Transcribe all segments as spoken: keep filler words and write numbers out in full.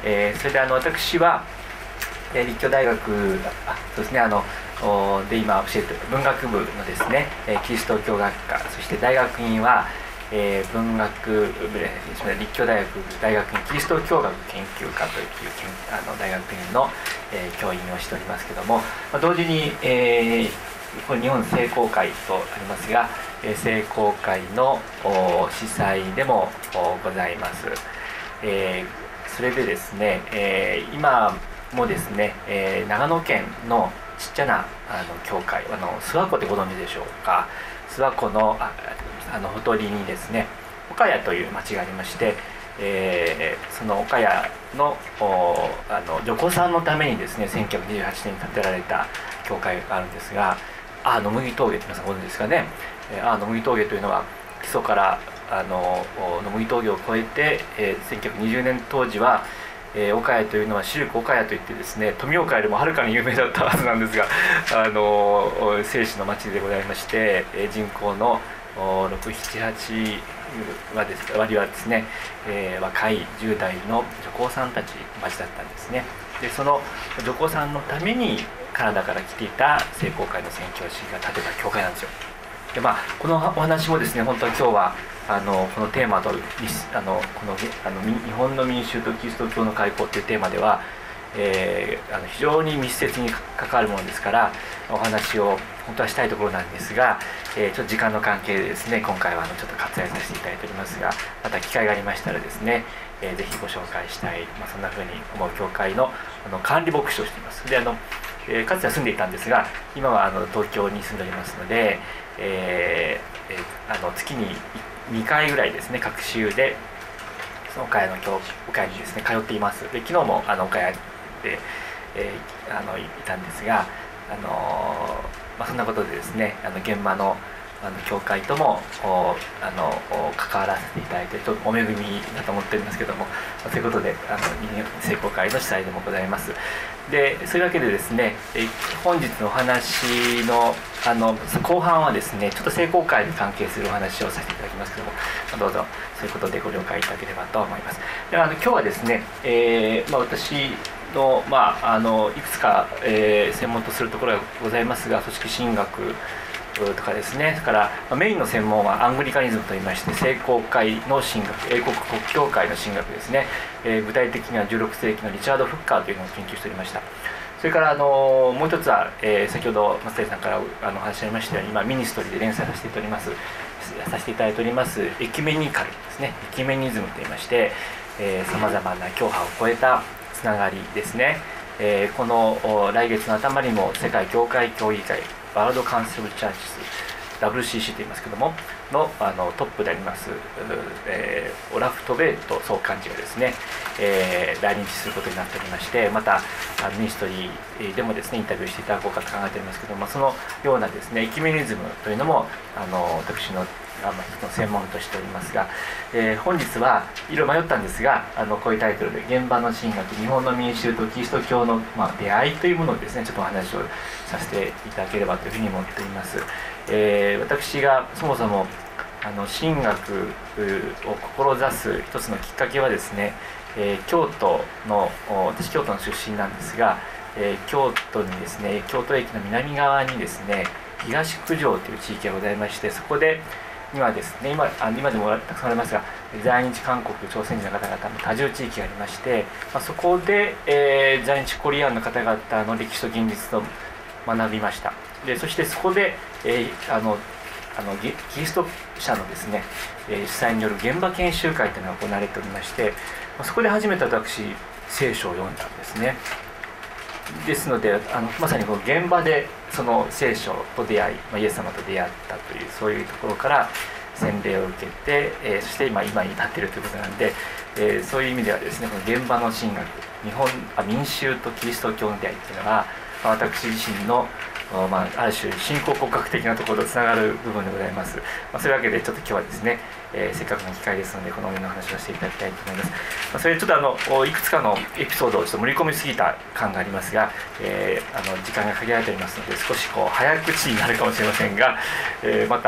えー、それであの私は、えー、立教大学あそうですねあので今教えている文学部のですね、えー、キリスト教学科、そして大学院は、えー、文学部立教大学大学院キリスト教学研究科というあの大学院の、えー、教員をしておりますけども、まあ、同時に、えー、これ日本聖公会とありますが、えー、聖公会の司祭でもございます。えー、それでですね、えー、今もですね、えー、長野県のちっちゃなあの教会、あの諏訪湖ってご存知でしょうか。諏訪湖のああのほとりにですね、岡谷という町がありまして、えー、その岡谷のあの女工さんのためにですね、せんきゅうひゃくにじゅうはちねんに建てられた教会があるんですが、あの麦峠って皆さんご存知ですかね。あの麦峠というのは基礎からあの野麦峠を越えて、えー、せんきゅうひゃくにじゅうねん当時はえー、岡谷というのはシルク岡谷といってですね、富岡よりもはるかに有名だったはずなんですが、あの聖地の町でございまして、えー、人口のろく、なな、はちはです割はですね、えー、若いじゅう代の女工さんたち町だったんですね。でその女工さんのためにカナダから来ていた聖公会の宣教師が建てた教会なんですよ。でまあ、このお話もですね、本当は今日はあのこのテーマとあのこのあの日本の民衆とキリスト教の開口というテーマでは、えー、あの非常に密接に関わるものですからお話を本当はしたいところなんですが、えー、ちょっと時間の関係でですね今回はあのちょっと割愛させていただいておりますが、また機会がありましたらですね、えー、ぜひご紹介したい、まあ、そんなふうに思う教会のあの管理牧師をしています。であのえー、かつては住んでいたんですが今はあの東京に住んでおりますので、えーえー、あの月ににかいぐらいですね各週でその岡谷の教岡谷にですね通っています。で昨日もあの岡谷で、えー、あのいたんですが、あのーまあ、そんなことでですねあの現場のあの教会ともあの関わらせていただいてちょっとお恵みだと思っておりますけども、まあ、ということであの聖公会の主催でもございます。でそういうわけでですねえ本日のお話 の, あの後半はですねちょっと聖公会に関係するお話をさせていただきますけども、まあ、どうぞそういうことでご了解いただければと思います。であの今日はですね、えーまあ、私の,、まあ、あのいくつか、えー、専門とするところがございますが、組織神学とかですね、それからメインの専門はアングリカニズムといいまして聖公会の神学、英国国教会の神学ですね、えー、具体的にはじゅうろくせいきのリチャード・フッカーというのを研究しておりました。それからあのもう一つは、えー、先ほど松谷さんからあの話しありましたように今ミニストリーで連載させていただいておりますさせていただいておりますエキュメニカルですね、エキュメニズムといいましてさまざまな教派を超えたつながりですね、えー、この来月の頭にも世界教会協議会ワールドカウンシルチャーチス ダブリューシーシー と言いますけども の, あのトップであります、えー、オラフ・トベート総幹事がですね、えー、来日することになっておりまして、またミニストリーでもですねインタビューしていただこうかと考えておりますけども、そのようなですねエキュメニズムというのもあの私の一つの専門としておりますが、えー、本日はいろいろ迷ったんですがあのこういうタイトルで現場の神学日本の民衆とキリスト教の、まあ、出会いというものをですねちょっとお話をさせていただければというふうに思っています。えー、私がそもそもあの神学を志す一つのきっかけはですね、えー、京都の私京都の出身なんですが、えー、京都にですね京都駅の南側にですね東九条という地域がございまして、そこで今ですね 今, あの今でもたくさんありますが在日韓国朝鮮人の方々の多重地域がありまして、まあ、そこで、えー、在日コリアンの方々の歴史と現実を学びました。でそしてそこで、えー、あのあのキリスト者のですね、えー、主催による現場研修会というのが行われておりまして、まあ、そこで初めて私聖書を読んだんですね。ですのであのまさにこの現場でその聖書と出会い、まあ、イエス様と出会ったというそういうところから洗礼を受けて、えー、そして今今に至っているということなんで、えー、そういう意味ではですねこの現場の神学日本あ民衆とキリスト教の出会いというのが、まあ、私自身のまあ、ある種信仰告白的なところとつながる部分でございます。まあ、そういうわけでちょっと今日はですね、えー、せっかくの機会ですのでこの上の話をしていただきたいと思います。まあ、それでちょっとあのいくつかのエピソードをちょっと盛り込みすぎた感がありますが、えー、あの時間が限られておりますので少しこう早口になるかもしれませんが、えー、また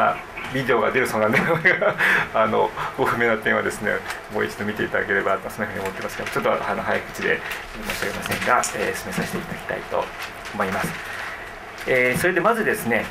ビデオが出るそうなんであのご不明な点はですねもう一度見ていただければそんなふうに思ってますけど、ちょっとあの早口で申し訳ませんが、えー、進めさせていただきたいと思います。えー、それでまずですね、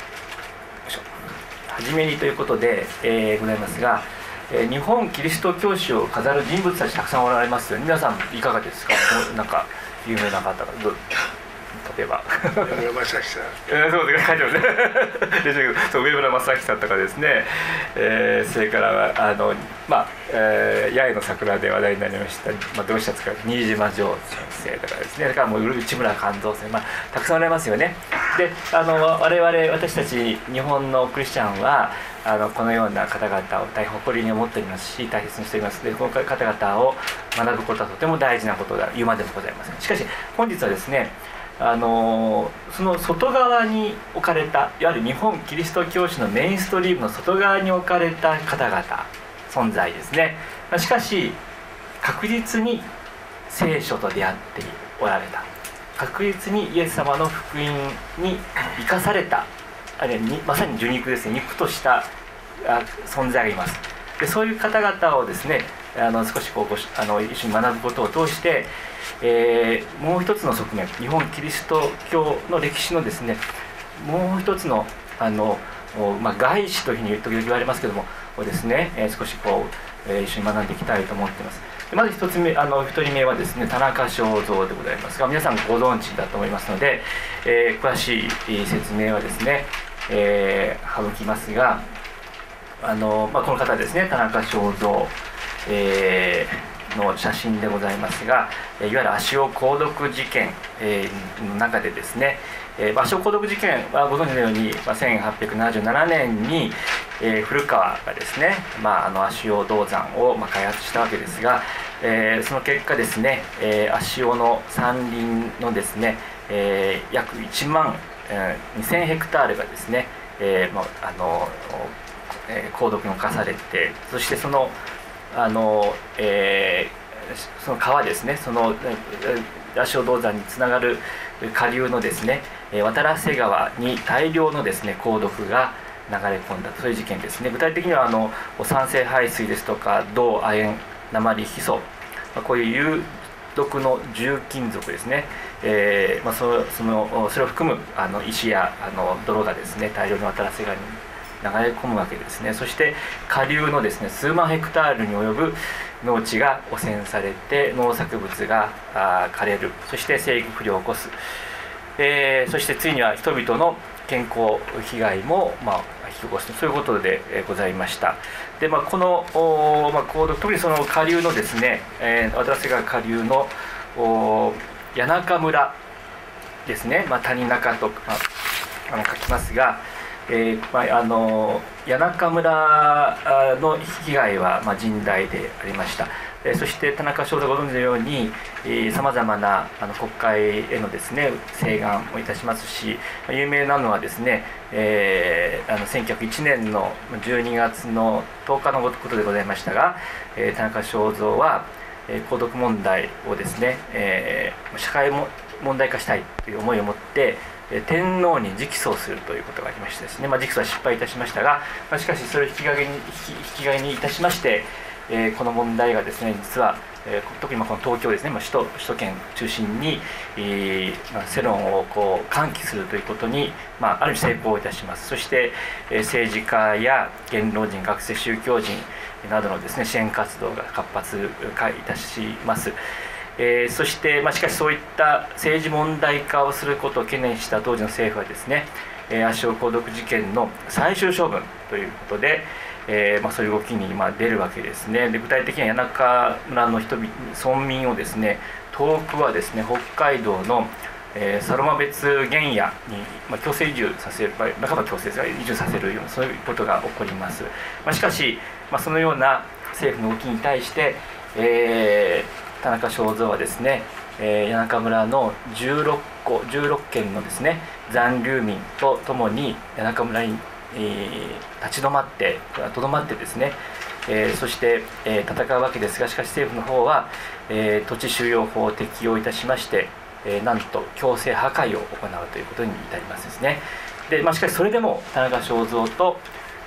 はじめにということで、えー、ございますが、えー、日本キリスト教師を飾る人物たちたくさんおられますよね。皆さんいかがですか？なんか有名な方がど例えば上村正樹さんえー、そうです書いてますねそう上村正樹さんとかですね、えー、それからあのまあ、えー、八重の桜で話題になりました、まあ、どうしたんですか新島城先生とかですね、だからもう内村勘三先生、まあ、たくさんおられますよね。であの我々私たち日本のクリスチャンはあのこのような方々を大変誇りに思っておりますし大切にしております。でこの方々を学ぶことはとても大事なことだ言うまでもございません。しかし本日はですねあのその外側に置かれたいわゆる日本キリスト教師のメインストリームの外側に置かれた方々存在ですね。しかし確実に聖書と出会っておられた、確実にイエス様の福音に生かされた、あるいはにまさに受肉ですね、肉とした存在がいます。でそういう方々をですねあの少しこうごあの一緒に学ぶことを通して、えー、もう一つの側面、日本キリスト教の歴史のですねもう一つのあの、まあ、外史というふうに時々言われますけどもをですね、えー、少しこう、えー、一緒に学んでいきたいと思っています。でまず一つ目あの一人目はですね田中正造でございますが、皆さんご存知だと思いますので、えー、詳しい説明はですね、えー、省きますが、あの、まあ、この方ですね田中正造、えー、の写真でございますが、いわゆる足尾鉱毒事件、えー、の中でですね、えー、足尾鉱毒事件はご存知のように、まあ、せんはっぴゃくななじゅうななねんに、えー、古川がですね、まあ、あの足尾銅山を、まあ、開発したわけですが、えー、その結果ですね、えー、足尾の山林のですね、えー、約いちまんにせんヘクタールがですね、えーまあ、あのえー、鉱毒に侵されて、そしてそのあの、えー、その川ですね、その足尾銅山につながる下流のですね渡良瀬川に大量のですね鉱毒が流れ込んだ、そういう事件ですね。具体的にはあの酸性排水ですとか銅、亜鉛、鉛、ヒ素、まあ、こういう有毒の重金属ですね、えーまあ、そ, そ, のそれを含むあの石やあの泥がですね大量に渡良瀬川に流れ込むわけですね。そして下流のですね数万ヘクタールに及ぶ農地が汚染されて農作物が枯れる、そして生育不良を起こす、えー、そしてついには人々の健康被害も、まあ、引き起こす、そういうことでございました。で、まあ、この、まあ、行動特にその下流のですね、えー、渡良瀬川下流の谷中村ですね、まあ、谷中と、まあ、あの書きますが、えーまあ、あの谷中村の被害はまあ甚大でありました。えー、そして田中正造がご存じのようにさまざまなあの国会へのですね請願をいたしますし、有名なのはですね、えー、あのせんきゅうひゃくいちねんのじゅうにがつのとおかのことでございましたが、えー、田中正造は、えー、鉱毒問題をですね、えー、社会も問題化したいという思いを持って天皇に直訴するということがありましてですね、まあ、直訴は失敗いたしましたが、まあ、しかしそれを引き金に、引き金にいたしまして、えー、この問題がですね実は、えー、特にまあこの東京ですね、まあ、首都首都圏中心に、えーまあ、世論をこう喚起するということに、まあ、ある意味成功いたします。そして、えー、政治家や言論人、学生宗教人などのですね支援活動が活発化いたします。えー、そして、まあ、しかしそういった政治問題化をすることを懸念した当時の政府はですね、えー、足尾鉱毒事件の最終処分ということで、えーまあ、そういう動きに今出るわけですね。で具体的には谷中村の人々村民をですね遠くはですね北海道の、えー、サロマ別原野に、まあ、強制移住させる、まあ、半ば強制移住させるようなそういうことが起こります。まあ、しかし、まあ、そのような政府の動きに対して、えー田中正造はですね、えー、谷中村のじゅうろっこじゅうろっけんのですね残留民とともに谷中村に、えー、立ち止まってとどまってですね、えー、そして、えー、戦うわけですが、しかし政府の方は、えー、土地収用法を適用いたしまして、えー、なんと強制破壊を行うということに至りますですね。で、まあ、しかしそれでも田中正造と、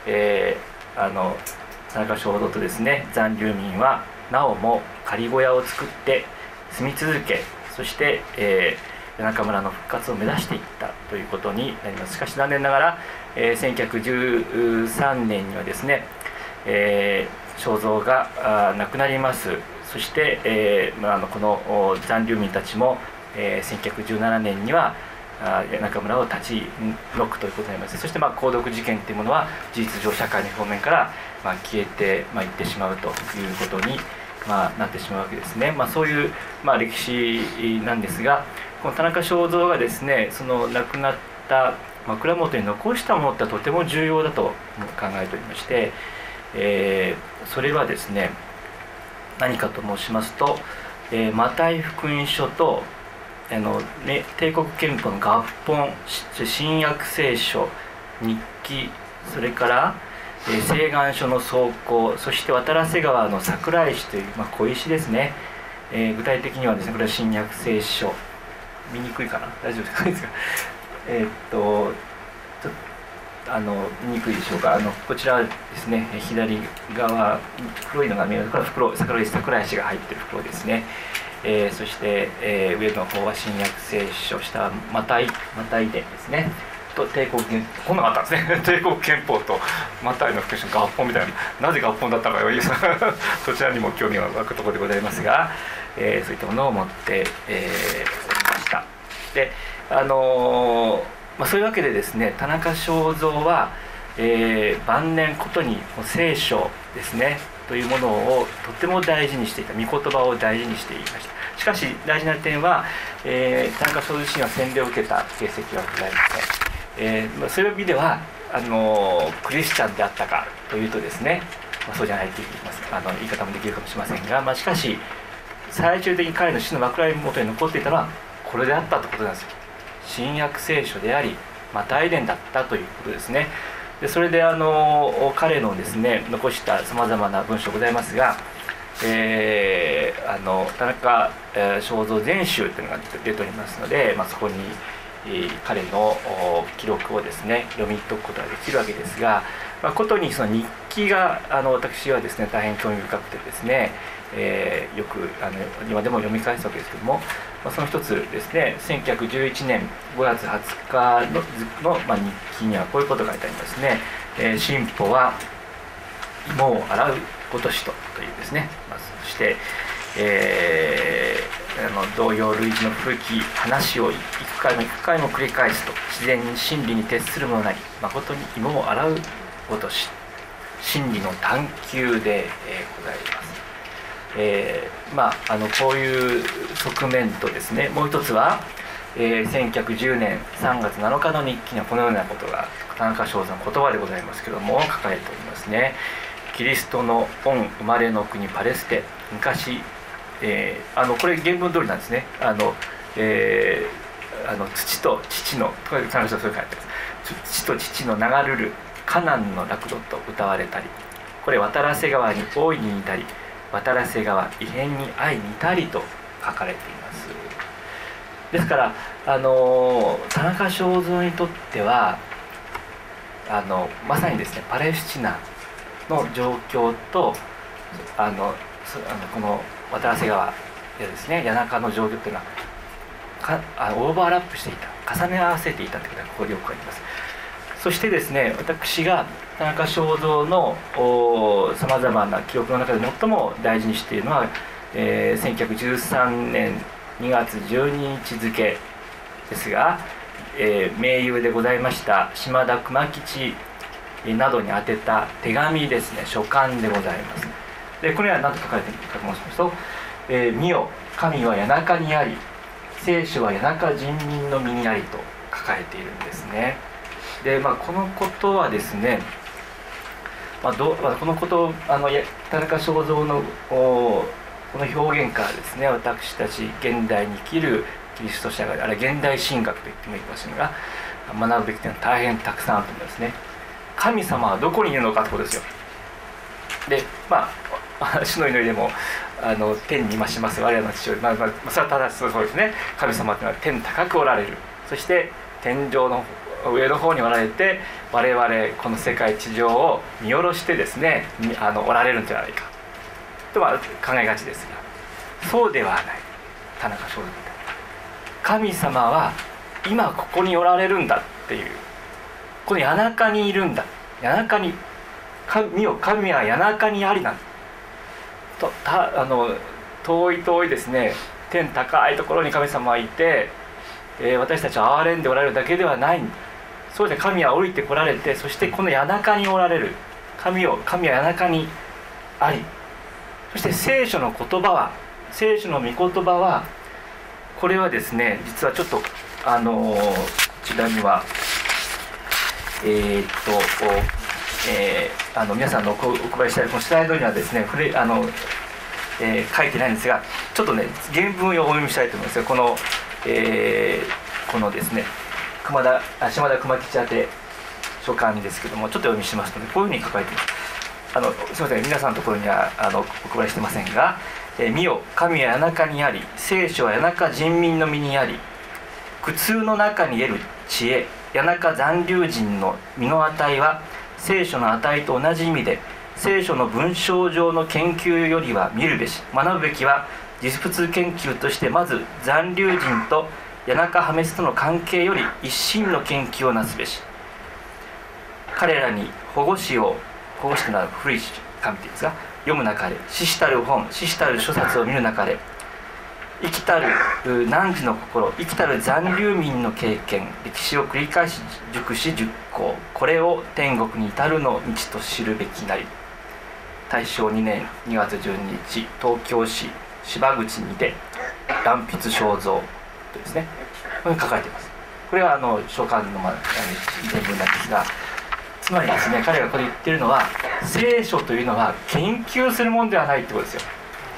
えー、あの田中正造とですね残留民はなおも仮小屋を作って住み続け、そして、えー、谷中村の復活を目指していったということになります。しかし残念ながら、えー、せんきゅうひゃくじゅうさんねんにはですね、えー、正造が亡くなります。そして、えーまあ、あのこの残留民たちも、えー、せんきゅうひゃくじゅうななねんには谷中村を立ち退くということになります。そして、まあ、鉱毒事件というものは事実上社会の表面から、まあ、消えて、まあ、いってしまうということに、まあ、なってしまうわけですね。まあ、そういう、まあ、歴史なんですが、この田中正造がですねその亡くなった枕元に残したものってとても重要だと考えておりまして、えー、それはですね何かと申しますと、えー、マタイ福音書とあの、ね、帝国憲法の合本、新約聖書、日記、それから、えー、請願書の草稿、そして渡良瀬川の桜石という、まあ、小石ですね、えー、具体的にはですねこれは新約聖書、見にくいかな、大丈夫ですかえっとちょっとあの見にくいでしょうか。あのこちらですね、左側黒いのが見える、これは袋、桜石桜石が入っている袋ですね。えー、そして、えー、上の方は新約聖書、下はマタイマタイ伝ですねと帝国憲法、こんなのあったんですね帝国憲法とマタイの福音書の合本みたいな、なぜ合本だったのかそちらにも興味が湧くところでございますが、えー、そういったものを持って、えー、おりました。であのーまあ、そういうわけでですね田中正造は、えー、晩年ことに聖書ですねというものをとても大事にしていた、御言葉を大事にしていました。しかし大事な点は、えー、田中正造自身は洗礼を受けた形跡はございません。えー、そういう意味ではあのクリスチャンであったかというとですね、まあ、そうじゃないと言いますあの言い方もできるかもしれませんが、まあ、しかし最終的に彼の死の枕元に残っていたのはこれであったということなんですよ。新約聖書でありマタイ伝だったということですね。でそれであの彼のですね残したさまざまな文章ございますが、えー、あの田中、えー、正造全集というのが出ておりますので、まあ、そこに、えー、彼の記録をですね読み解くことができるわけですが、まあ、ことにその日記があの私はですね大変興味深くてですね、えー、よくあの今でも読み返すわけですけども、まあ、その一つですねせんきゅうひゃくじゅういちねんごがつはつかのの、まあ、日記にはこういうことが書いてありますね。えー、進歩は芋を洗うごとしとというですね、まあ、そして、えー、あの同様類似の古き話を幾回も幾回も繰り返すと自然に真理に徹するものなり誠に芋を洗うごとし真理の探求で、えー、ございます。えー、まああのこういう側面とですねもう一つは、えー、せんきゅうひゃくじゅうねんさんがつなのかの日記にはこのようなことが田中正造の言葉でございますけども書かれておりますね。キリストの御生まれの国パレステ、昔、えー、あのこれ原文通りなんですね。あの、えー、あの土と父の田中正造そういう書いてます。土と父の流るるカナンの楽土と歌われたり、これ渡良瀬川に大いに似たり渡良瀬川異変に相似たりと書かれています。ですからあの田中正造にとってはあのまさにですねパレスチナの状況とあのあのこの渡良瀬川でですね谷中の状況というのはかあオーバーラップしていた、重ね合わせていたということがここでよくあります。そしてですね私が田中正造のさまざまな記憶の中で最も大事にしているのは、えー、せんきゅうひゃくじゅうさんねんにがつじゅうににち付ですが、えー、盟友でございました島田熊吉などに宛てた手紙ですね、書簡でございます。でこれは何と書かれているかと申しますと「えー、見よ神は谷中にあり聖書は谷中人民の身にあり」と書かれているんですね。で、まあ、このことはですね、まあ、どまあ、このことあの田中正造のこの表現からですね私たち現代に生きるキリスト者があれ現代神学と言ってもいいかもしれないが学ぶべき点は大変たくさんあると思いますね。神様はどこにいるのかってことですよ。でまあ主の祈りでもあの天に増します我々の父親、まあまあ、それは正しそうですね。神様というのは天高くおられる、そして天上の上の方におられて、我々この世界地上を見下ろしてですね、あのおられるんじゃないかとは考えがちですが、そうではない。田中正造みたいな、神様は今ここにおられるんだっていう、この谷中にいるんだ、谷中に神よ、神は谷中にありなんだと、たあの遠い遠いですね、天高いところに神様はいて、えー、私たちを憐れんでおられるだけではないんだ。そうですね、神は降りてこられて、そしてこの谷中におられる神よ、神は谷中にあり、そして聖書の言葉は、聖書の御言葉は、これはですね、実はちょっとあのー、こちらにはえー、っと、えー、あの皆さんのお配りしたいこのスライドにはですね、触れあの、えー、書いてないんですが、ちょっとね原文をお読みしたいと思いますが、この、えー、このですね熊田島田熊吉宛て書簡ですけども、ちょっと読みしますとね、こういうふうに書かれています。あのすみません、皆さんのところにはあのお配りしてませんが、えー、見よ、神は谷中にあり、聖書は谷中人民の身にあり、苦痛の中に得る知恵、谷中残留人の身の値は聖書の値と同じ意味で、聖書の文章上の研究よりは見るべし、学ぶべきは実物研究として、まず残留人と谷中破滅との関係より一心の研究をなすべし、彼らに保護司を保護司というのは古い紙ですが、読む中で、死したる本、死したる諸冊を見る中で、生きたる汝の心、生きたる残留民の経験、歴史を繰り返し熟し熟考、これを天国に至るの道と知るべきなり。大正にねんにがつじゅうににち、東京市芝口にて乱筆肖像とですね、これに書かれています。これはあの書簡の、まあ、全文なんですが、つまりですね、彼がこれ言ってるのは、聖書というのは研究するものではないってことですよ。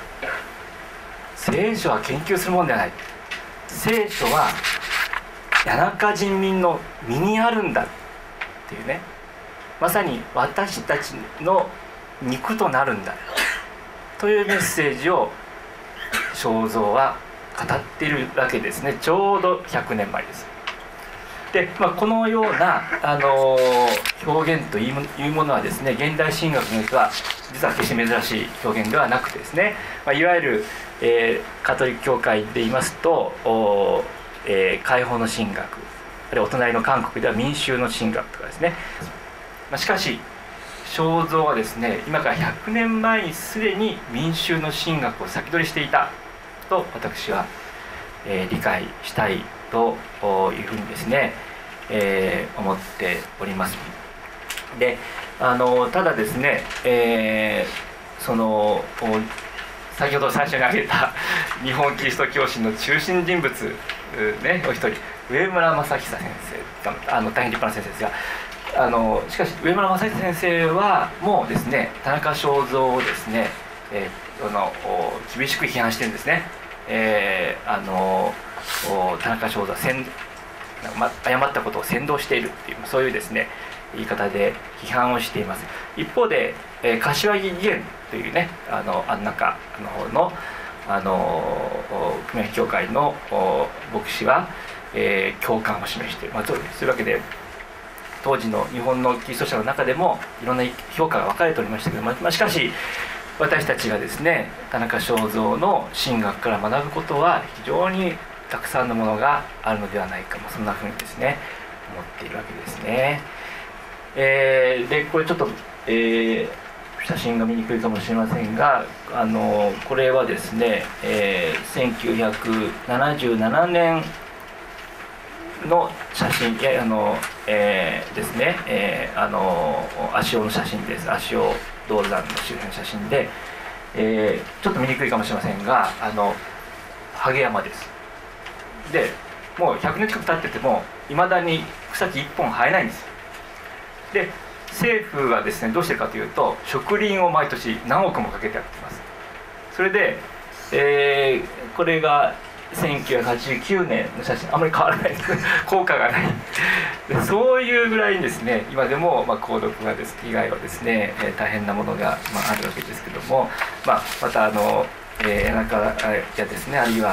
聖書は研究するものではない。聖書は谷中人民の身にあるんだっていうね、まさに私たちの肉となるんだというメッセージを正造は語っているわけですね。ちょうどひゃくねんまえです。で、まあ、このような、あのー、表現というものはですね、現代神学においては実は決して珍しい表現ではなくてですね、まあ、いわゆる、えー、カトリック教会で言いますと、えー、解放の神学、あるいはお隣の韓国では民衆の神学とかですね、まあ、しかし正造はですね、今からひゃくねんまえにすでに民衆の神学を先取りしていたと私は、えー、理解したいというふうにですね、えー、思っております。で、あのただですね、えー、その先ほど最初に挙げた日本キリスト教史の中心人物、ね、お一人、上村正久先生、あの大変立派な先生ですが、あのしかし上村正久先生はもうですね、田中正造をですね、えー、あの厳しく批判してるんですね。えー、あの田中正造は誤ったことを扇動しているっていう、そういうですね言い方で批判をしています。一方で、えー、柏木義元というね、あの安中の方のあの組合協会の牧師は、えー、共感を示している、まあ、そういうわけで当時の日本のキリスト者の中でもいろんな評価が分かれておりましたけども、まあ、しかし私たちがですね、田中正造の神学から学ぶことは非常にたくさんのものがあるのではないか、まあ、そんなふうにですね思っているわけですね。えー、でこれちょっと、えー、写真が見にくいかもしれませんが、あのこれはですね、えー、せんきゅうひゃくななじゅうななねんの写真、いやあの、えー、ですね、えー、あの足尾の写真です。足尾銅山の周辺の写真で、えー、ちょっと見にくいかもしれませんが、あの萩山です。でもうひゃくねん近く経っててもいまだに草木いっぽん生えないんです。で政府はですねどうしてるかというと、植林を毎年何億もかけてやってます。それで、えー、これがせんきゅうひゃくはちじゅうきゅうねんの写真、あまり変わらない効果がないで、そういうぐらいにですね今でも、まあ、購読がです被害はですね、えー、大変なものが、まあ、あるわけですけども、まあ、またあの、えー、なんかやですね、あるいは、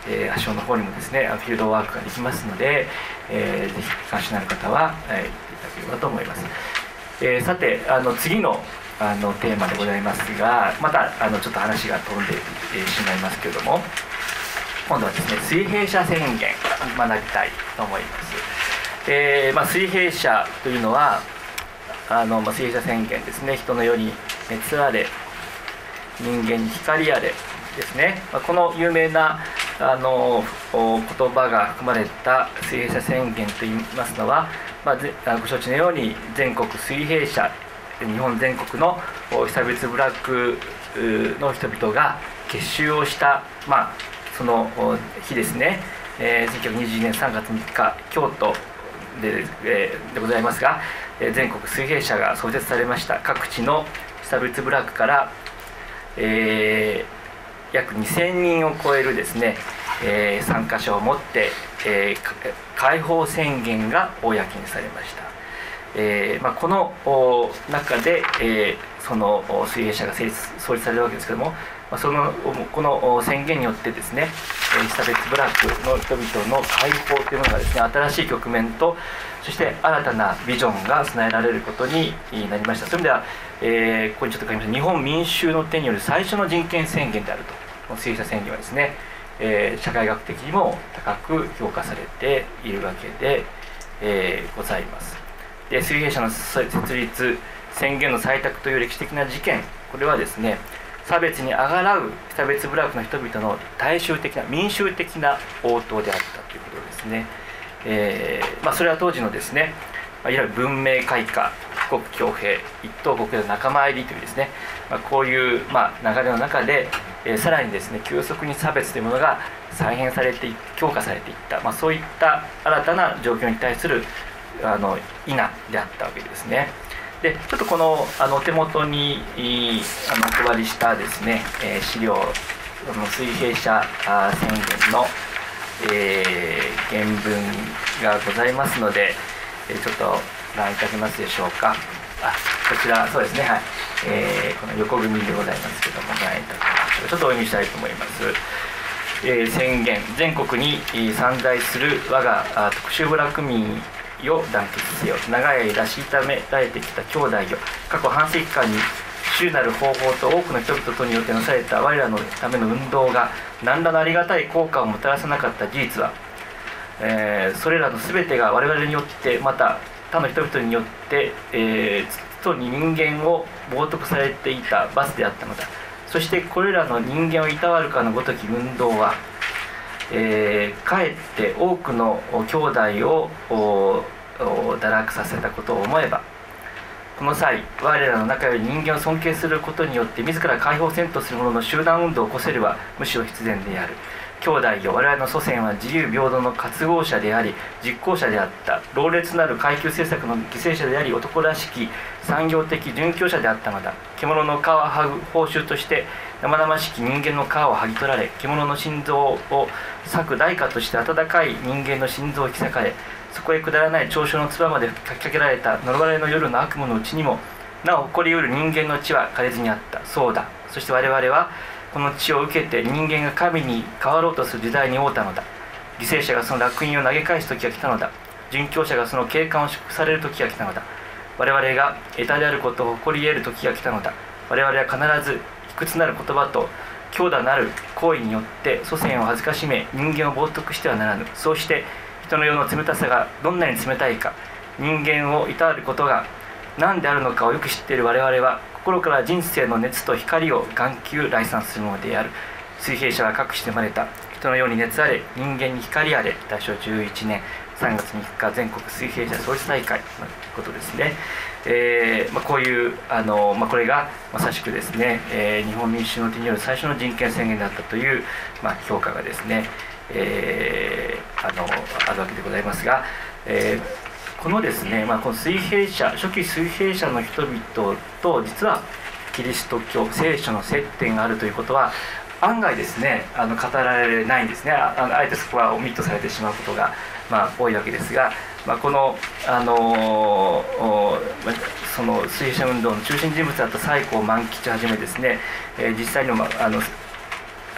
えー、足尾の方にもですねフィールドワークができますので、えー、ぜひ関心のある方は、えー、行っていただければと思います。えー、さてあの次のあのテーマでございますが、またあのちょっと話が飛んで、えー、しまいますけれども、今度はですね水平社宣言を学びたいと思います。えーまあ、水平社というのはあの、まあ、水平社宣言ですね。人の世に熱あれ、人間に光あれですね。まあ、この有名なあの言葉が含まれた水平社宣言といいますのは、まあ、ご承知のように全国水平社、日本全国の被差別部落の人々が結集をした、まあ、その日ですね、えー、せんきゅうひゃくにじゅうにねんさんがつみっか京都 で, えー、でございますが、全国水平社が創設されました。各地の被差別部落から、えー、約にせんにんを超えるですね、えー、参加者をもって、えー、解放宣言が公にされました。えーまあ、この中で、えー、その水平社が成立創立されるわけですけども、まあ、そのこの宣言によってですね、被差別部落の人々の解放というものがですね、新しい局面とそして新たなビジョンが備えられることになりました。そういう意味では、えー、ここにちょっと書きました日本民衆の手による最初の人権宣言であると。この水平社宣言はですね、えー、社会学的にも高く評価されているわけで、えー、ございます。で水平社の設立宣言の採択という歴史的な事件、これはですね差別にあがらう被差別部落の人々の大衆的な民衆的な応答であったということですね。えーまあ、それは当時のですね、まあ、いわゆる文明開化、富国強兵、一党国の仲間入りというですね、まあ、こういう、まあ、流れの中で、えー、さらにですね急速に差別というものが再編されて強化されていった、まあ、そういった新たな状況に対するあの否であったわけですね。でちょっとこのあのお手元にあのお配りしたですね、えー、資料の水平社宣言の、えー、原文がございますので、えー、ちょっとご覧いただけますでしょうか。あこちらそうですね、はい、えー、この横組でございますけどもご覧いただきましょう。ちょっとお読みしたいと思います。えー、宣言全国に散在する我が特殊部落民を団結せよ。長い間虐められてきた兄弟よ。過去半世紀間に主なる方法と多くの人々とによってなされた我らのための運動が何らのありがたい効果をもたらさなかった事実は、えー、それらの全てが我々によってまた他の人々によって、えー、とに人間を冒涜されていた罰であったのだ。そしてこれらの人間をいたわるかのごとき運動は、えー、かえって多くの兄弟を堕落させたことを思えば、この際我らの中より人間を尊敬することによって自ら解放せんとする者の集団運動を起こせるはむしろ必然である。兄弟よ、我々の祖先は自由平等の渇望者であり実行者であった。老烈なる階級政策の犠牲者であり男らしき産業的殉教者であったのだ。獣の皮を剥ぐ報酬として生々しき人間の皮を剥ぎ取られ、獣の心臓を裂く代価として温かい人間の心臓を引き裂かれ、そこへくだらない長所の唾までかきかけられた呪われの夜の悪夢のうちにもなお誇りうる人間の血は枯れずにあった。そうだ。そして我々はこの血を受けて人間が神に変わろうとする時代に遭うたのだ。犠牲者がその烙印を投げ返す時が来たのだ。殉教者がその景観を祝福される時が来たのだ。我々が得たであることを誇り得る時が来たのだ。我々は必ず卑屈なる言葉と強打なる行為によって祖先を恥ずかしめ人間を冒涜してはならぬ。そうして人の世の冷たさがどんなに冷たいか、人間をいたわることが何であるのかをよく知っている我々は心から人生の熱と光を眼球来賛するものである。水平社は各地で生まれた。人のように熱あれ、人間に光あれ。大正じゅういちねんさんがつみっか全国水平社創立大会ということですね。えーまあ、こういうあの、まあ、これがまさしくですね、えー、日本民主の手による最初の人権宣言だったという、まあ、評価がですね、えー、あのあるわけでございますが、えーこのですね、まあ、この水平社、初期水平社の人々と実はキリスト教聖書の接点があるということは案外ですねあの語られないんですね。 あ, あえてそこはオミットされてしまうことが、まあ、多いわけですが、まあ、この、あのその水平社運動の中心人物だった西光万吉をはじめですね、えー、実際にも、まあ、あの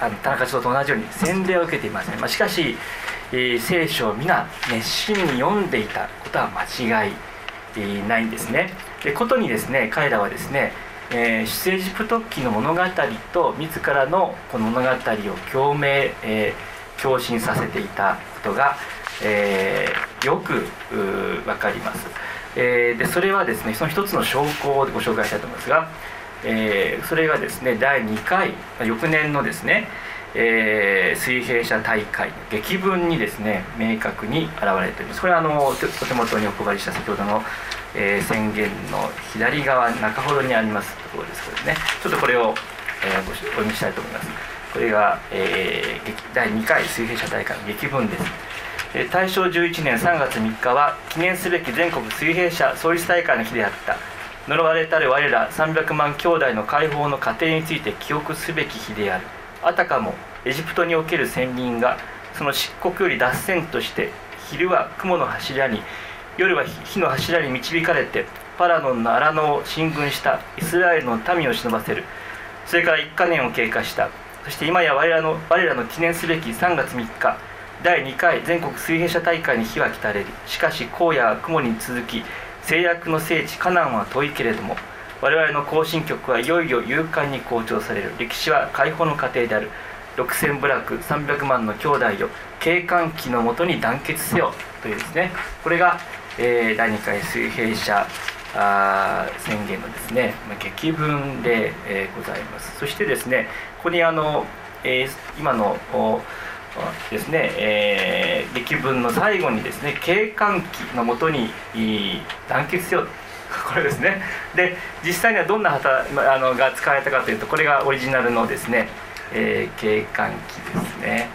あの田中長と同じように洗礼を受けていません、まあ、しかし、えー、聖書を皆熱心に読んでいたことは間違いないんですね。でことにですね、彼らはですね、えー、出エジプト記の物語と自らのこの物語を共鳴、えー、共振させていたことが、えー、よく分かります。えー、でそれはですね、その一つの証拠をご紹介したいと思いますが、えー、それがですね、だいにかい翌年のですね、えー、水平社大会の劇文にですね明確に現れています。これはあのお手元にお配りした先ほどの、えー、宣言の左側中ほどにありますところですけどね、ちょっとこれを、えー、ごお読みしたいと思います。これが、えー、だいにかい水平社大会の劇文です。えー、大正じゅういちねんさんがつみっかは記念すべき全国水平社創立大会の日であった。呪われたる我らさんびゃくまん兄弟の解放の過程について記憶すべき日である。あたかもエジプトにおける先人がその漆黒より脱線として昼は雲の柱に夜は火の柱に導かれてパラノンの荒野を進軍したイスラエルの民を忍ばせる。それからいっかねんを経過した。そして今や我らの我らの記念すべきさんがつみっかだいにかい全国水平社大会に日は来たれる。しかし荒野は雲に続き制約の聖地カナンは遠いけれども我々の行進曲はいよいよ勇敢に校長される。歴史は解放の過程である。ろくせん部落さんびゃくまんの兄弟よ警官旗のもとに団結せよというですね、これが、えー、だいにかい水平社あ宣言のですね劇文で、えー、ございます。そしてですね、ここにあの、えー、今のですね、えー、劇文の最後にですね警官旗のもとに団結せよ、これですね。で実際にはどんな旗あのが使われたかというと、これがオリジナルのですね、えー、警官旗ですね。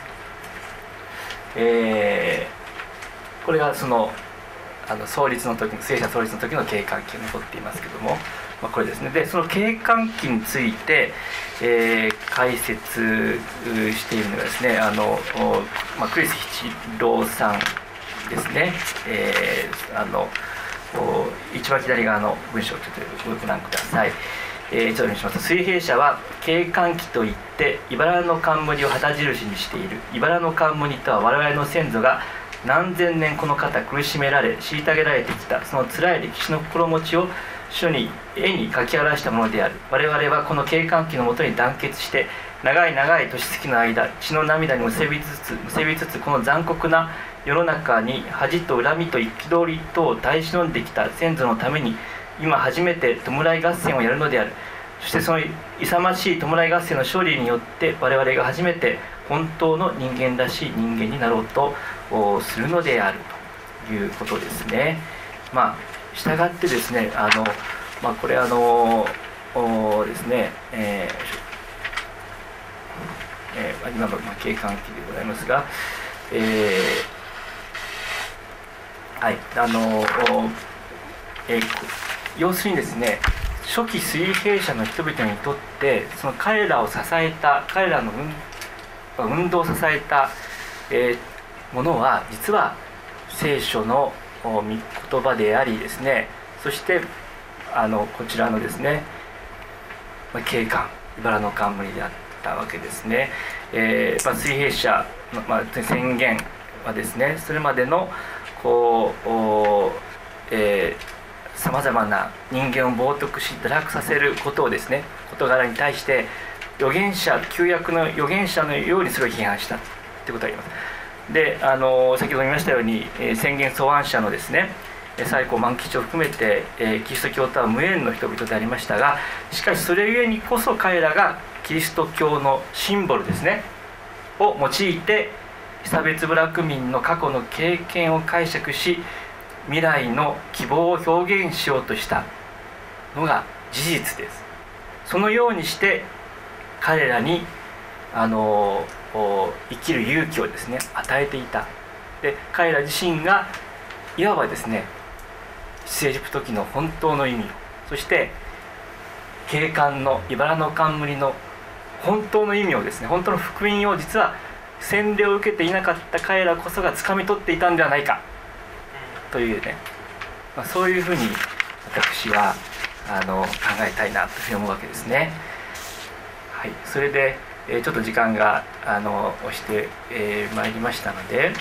えー、これがそのあの創立の時の聖社創立の時の警官旗が残っていますけども、まあ、これですね。でその警官旗について、えー、解説しているのがですね、あの、まあ、クリス七郎さんですね。えー、あの一番左側の文章をちょっとご覧ください。えー、ちょっと読みしますと、水平社は警官旗といって茨の冠を旗印にしている。茨の冠とは我々の先祖が何千年この方苦しめられ虐げられてきたその辛い歴史の心持ちを書に絵に書き表したものである。我々はこの警官旗のもとに団結して長い長い年月の間血の涙にむせびつつむせびつつこの残酷な世の中に恥と恨みと憤りとを耐え忍んできた先祖のために今初めて弔い合戦をやるのである。そしてその勇ましい弔い合戦の勝利によって我々が初めて本当の人間らしい人間になろうとするのであるということですね。まあ従ってですね、あの、まあ、これあのですね、えーえー、今の警官旗でございますが、えー、はいあの、えー、要するにですね、初期水平社の人々にとってその彼らを支えた彼らの運運動を支えた、えー、ものは実は聖書の御言葉でありですね、そしてあのこちらのですね警官茨の冠であったわけですね。えーまあ、水平社の、まあ、宣言はですね、それまでのこう、えー、さまざまな人間を冒涜し堕落させることをですね事柄に対して預言者旧約の預言者のようにそれを批判したということがあります。であの先ほど見ましたように、えー、宣言草案者のですね最高万吉を含めて、えー、キリスト教とは無縁の人々でありましたが、しかしそれゆえにこそ彼らがキリスト教のシンボルですねを用いて被差別部落民の過去の経験を解釈し未来の希望を表現しようとしたのが事実です。そのようにして彼らにあの生きる勇気をですね与えていた。で彼ら自身がいわばですね出エジプト記の本当の意味を、そして警官の茨の冠の本当の意味をですね、本当の福音を実は洗礼を受けていなかった彼らこそが掴み取っていたんではないかというね、まあ、そういうふうに私はあの考えたいなというふうに思うわけですね。はい、それで、 えー、ちょっと時間があの押してまい、えー、りましたので、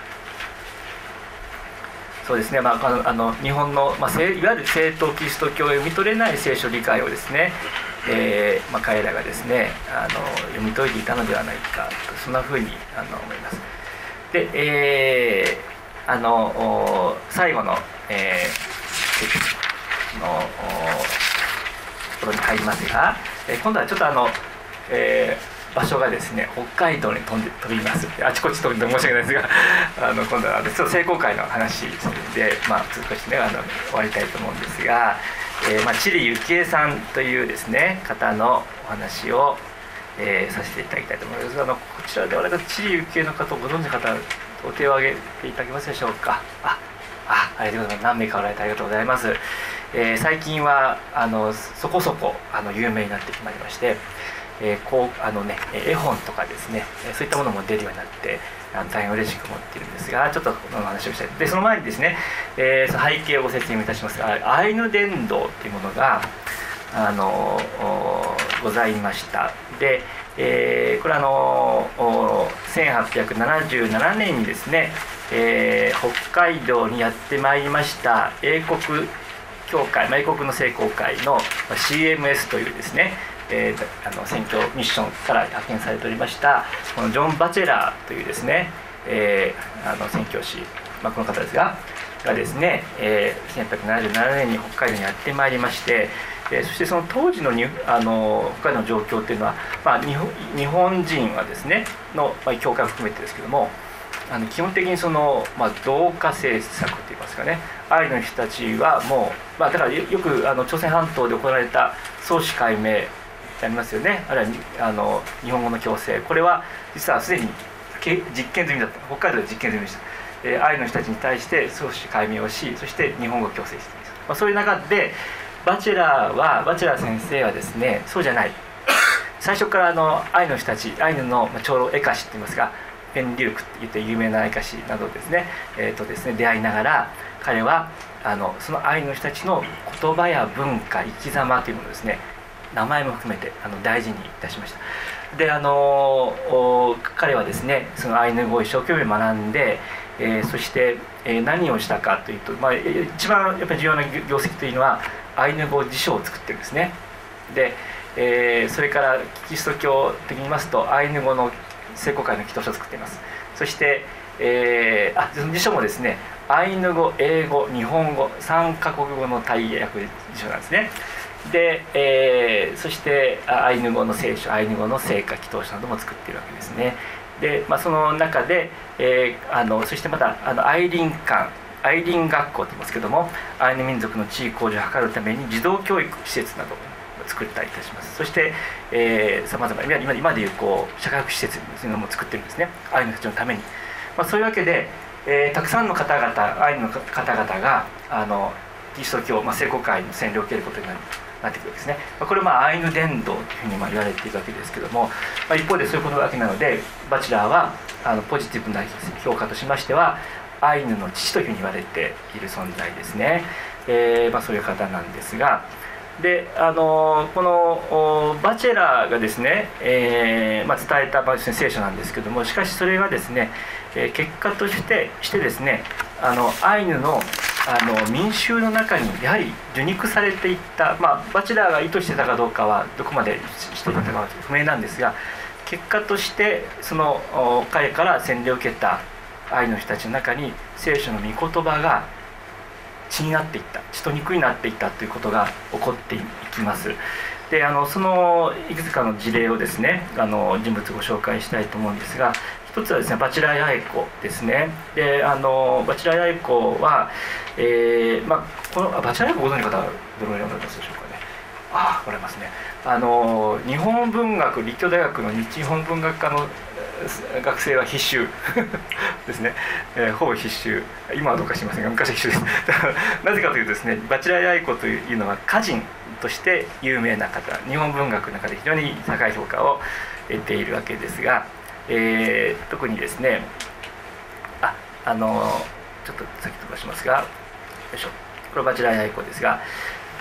そうですね、まあ、あのあの日本の、まあ、いわゆる正統キリスト教を読み取れない聖書理解をですね、えーまあ、彼らがですねあの読み解いていたのではないかと、そんなふうにあの思います。で、えー、あの最後の、えー、のところに入りますが、えー、今度はちょっとあの、えー場所がですね、北海道に飛んで飛びます。あちこち飛んで申し訳ないですが、あの今度はちょっと聖公会の話で、まあ、少しねあの終わりたいと思うんですが、えーまあ、知里幸恵さんというですね方のお話を、えー、させていただきたいと思います。あのこちらで我々知里幸恵の方をご存知の方、お手を挙げていただけますでしょうか。ああありがとうございます。何名かおられてありがとうございます。えー、最近はあのそこそこあの有名になってまいりまして、えー、こうあのね、絵本とかですね、そういったものも出るようになってあの大変嬉しく思っているんですが、ちょっとこの話をしたい。でその前にですね、えー、その背景をご説明いたしますが、アイヌ伝道というものがあのございました。で、えー、これはあのせんはっぴゃくななじゅうななねんにですね、えー、北海道にやってまいりました英国教会、英国の聖公会の シーエムエス というですね、えー、あの宣教ミッションから派遣されておりましたこのジョン・バチェラーというですね、えー、あの宣教師、まあ、この方ですががですね、えー、せんはっぴゃくななじゅうななねんに北海道にやってまいりまして、えー、そしてその当時のにあの北海道の状況っていうのは、まあ、日本日本人はですねの、まあ、教会を含めてですけども、あの基本的にその、まあ、同化政策といいますかね、アイヌの人たちはもう、まあ、だからよくあの朝鮮半島で行われた創始解明ありますよね、あるいはあの日本語の強制、これは実はすでに実験済みだった、北海道で実験済みでした。えー、アイヌの人たちに対して創始解明をし、そして日本語を強制しています。まあ、そういう中でバチェラーはバチェラー先生はですね、そうじゃない、最初からあのアイヌの人たち、アイヌの長老エカシといいますか、ペンリュークって言って有名なエカシなどですね、えーとですね出会いながら、彼はあのそのアイヌの人たちの言葉や文化、生き様というものをですね、名前も含めてあの大事にいたしました。であの彼はですねそのアイヌ語を一生懸命学んで、えー、そして、えー、何をしたかというと、まあ、一番やっぱり重要な業績というのはアイヌ語辞書を作ってるんですね。で、えー、それからキリスト教的に言いますとアイヌ語の聖公会の祈祷書を作っています。そして、えー、あその辞書もですねアイヌ語、英語、日本語さんカ国語の大訳辞書なんですね。で、えー、そしてアイヌ語の聖書、アイヌ語の聖歌、祈祷書なども作っているわけですね。で、まあ、その中で、えー、あのそしてまたあのアイリン館、アイリン学校と言いますけども、アイヌ民族の地位向上を図るために児童教育施設などを作ったりいたします。そしてさまざま今今でいうこう社会福祉施設というのも作ってるんですね、アイヌの人のために。まあ、そういうわけで、えー、たくさんの方々、アイヌの方々があのキリスト教、まあ、聖公会の洗礼を受けることになるなってくるわけですね。これはまあアイヌ伝道というふうにまあ言われているわけですけども、まあ、一方でそういうことなわけなので、バチェラーはあのポジティブな評価としましてはアイヌの父というふうに言われている存在ですね。えーまあ、そういう方なんですが、であのこのバチェラーがですね、えーまあ、伝えた、まあ、聖書なんですけども、しかしそれがですね、えー、結果としてしてですね、あのアイヌのあの民衆の中にやはり受肉されていった、まあ、バチェラーが意図してたかどうかはどこまでしていたかは不明なんですが、結果としてその彼から洗礼を受けたアイヌの人たちの中に聖書の御言葉が血になっていった、血と肉になっていったということが起こっていきます。であのそのいくつかの事例をですね、あの人物をご紹介したいと思うんですが、一つはですねバチェラー八重子ですね。であのバチェラー八重子は、えーまあ、このバチェラー八重子ご存知の方はどのように思いますでしょうかね。ああ、おられますね。あの日本文学、立教大学の日本文学科の学生は必修ですね、えー、ほぼ必修、今はどうか知りませんが昔は必修ですなぜかというとですね、バチェラー八重子というのは歌人として有名な方、日本文学の中で非常に高い評価を得ているわけですが、えー、特にですね、あ、あのちょっと先飛ばしますが、よいしょ、これバチェラー八重子ですが、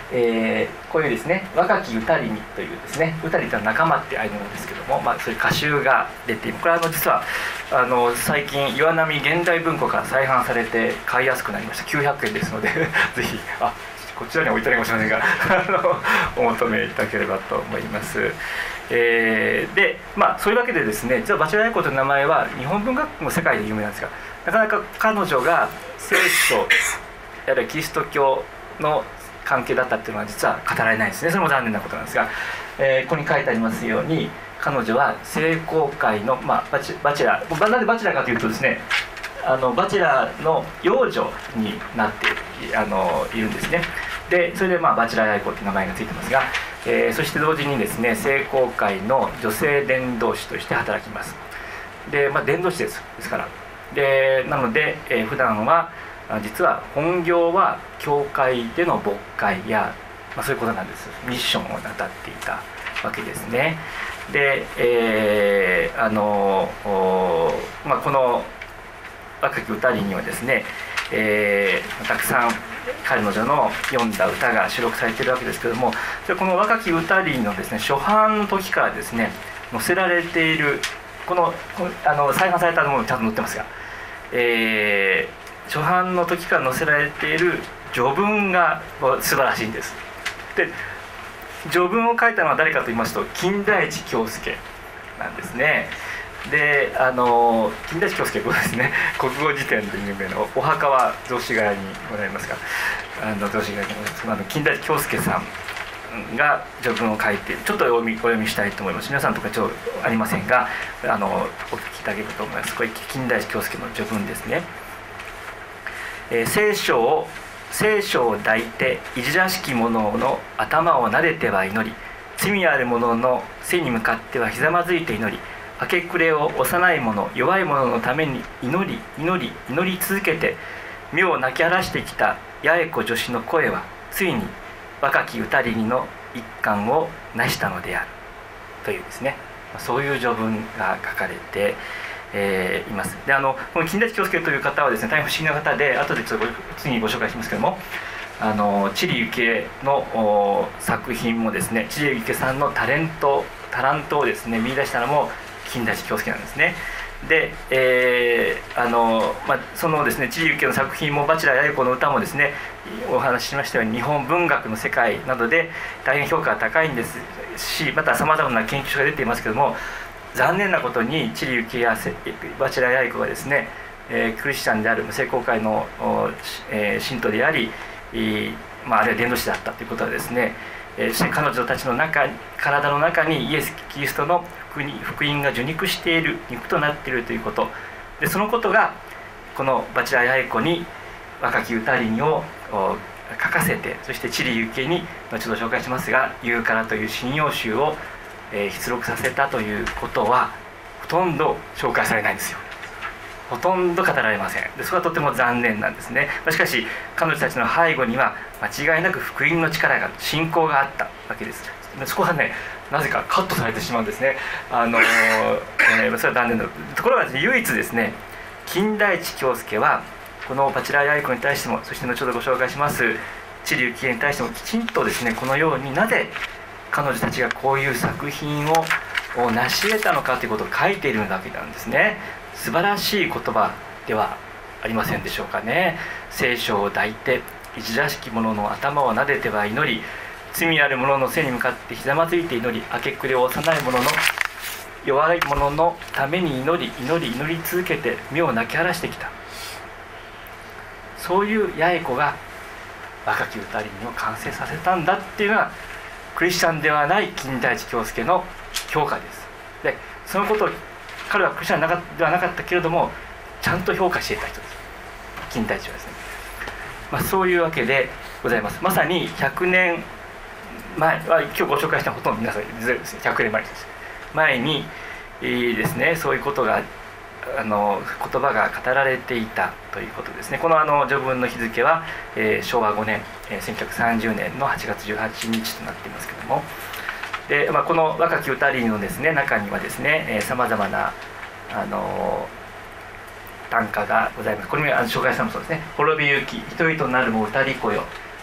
えー、こういうですね若き歌りにというですね、歌りというのは仲間ってアイヌ語ですけども、まあ、そういう歌集が出ている。これはあの実はあの最近岩波現代文庫から再販されて買いやすくなりました。きゅうひゃくえんですのでぜひあこちらには置いてないかもしれませんがあのお求めいただければと思います。えー、でまあそういうわけでですね、実はバチェラヤイコという名前は日本文学の世界で有名なんですが、なかなか彼女が聖書やるキリスト教の関係だったっていうのは実は語られないんですね。それも残念なことなんですが、えー、ここに書いてありますように彼女は聖公会の、まあ、バチ、バチェラー、なんでバチェラーかというとですね、あのバチェラーの養女になってあのいるんですね。でそれで、まあ、バチェラーヤイコという名前がついてますが、えー、そして同時にですね聖公会の女性伝道師として働きます。で、まあ、伝道師ですですからでなので、えー、普段は実は本業は教会での牧会や、まあ、そういうことなんです。ミッションをなさっていたわけですね。で、えー、あの、まあ、この若き歌りにはですね、えー、たくさん彼女の読んだ歌が収録されているわけですけども、この若き歌りのですね初版の時からですね載せられているこのあの再販されたものちゃんと載ってますが、えー初版の時から載せられている序文が素晴らしいんです。で序文を書いたのは誰かと言いますと金田一京介なんですね。であの金田一京介はですね国語辞典で有名なお墓は雑司ヶ谷にございますが、あの雑司ヶ谷にございますあの金田一京介さんが序文を書いている。ちょっとお読みお読みしたいと思います。皆さんとかちょっとありませんがあのお聞きいただけると思います。これ金田一京介の序文ですね。えー、聖書を聖書を抱いていじらしき者の頭を撫でては祈り、罪ある者の背に向かってはひざまずいて祈り、明け暮れを幼い者弱い者のために祈り祈り祈り続けて身を泣き晴らしてきた八重子女子の声はついに若き歌りにの一巻を成したのであるというですね、そういう序文が書かれてえー、います。であのこの金田一京介という方はですね大変不思議な方で、後でちょっと次にご紹介しますけども、あの知里幸恵の作品もですね知里幸恵さんのタレントタラントをですね見出したのも金田一京介なんですね。で、えーあのまあ、そのですね知里幸恵の作品もバチェラーヤイコの歌もですねお話ししましたように日本文学の世界などで大変評価が高いんですし、またさまざまな研究書が出ていますけども、残念なことに知里幸恵やバチェラーヤイコがですね、えー、クリスチャンである聖公会の、えー、信徒であり、まあ、あるいは伝道師だったということはですね、えー、そして彼女たちの中体の中にイエス・キリストの福音が受肉している肉となっているということで、そのことがこのバチェラーヤイコに若き歌りにを書かせて、そして知里幸恵に後ほど紹介しますが「言うから」という信用集をえー、出力させたということはほとんど紹介されないんですよ。ほとんど語られません。でそれはとても残念なんですね。しかし彼女たちの背後には間違いなく福音の力が信仰があったわけです。そこはねなぜかカットされてしまうんですね。あのーえー、それは残念だところが唯一ですね金田一京介はこのバチェラーヤイコに対しても、そして後ほどご紹介します知里幸恵に対してもきちんとですねこのようになぜ彼女たちがこういう作品を成し得たのかということを書いているわけなんですね。素晴らしい言葉ではありませんでしょうかね。聖書を抱いていじらしき者の頭を撫でては祈り、罪ある者の背に向かってひざまずいて祈り、明け暮れを幼い者の弱い者のために祈り祈り祈り続けて身を泣き晴らしてきた、そういう八重子が若き歌りを完成させたんだっていうのがクリスチャンではない金田一京介の評価です。でそのことを彼はクリスチャンではなかったけれどもちゃんと評価していた人です、金田一はですね。まあ、そういうわけでございます。まさにひゃくねんまえは今日ご紹介したほとんど皆さんひゃくねんまえです前に、えー、ですねそういうことがあの言葉が語られていたということですね。このあの序文の日付は、えー、しょうわごねん、えー、せんきゅうひゃくさんじゅうねんのはちがつじゅうはちにちとなっていますけども、で、まあ、この若き歌りのですね中にはですねさまざまなあの短歌がございます。これも紹介したのもそうですね。滅びゆき人々なるも歌り子よ、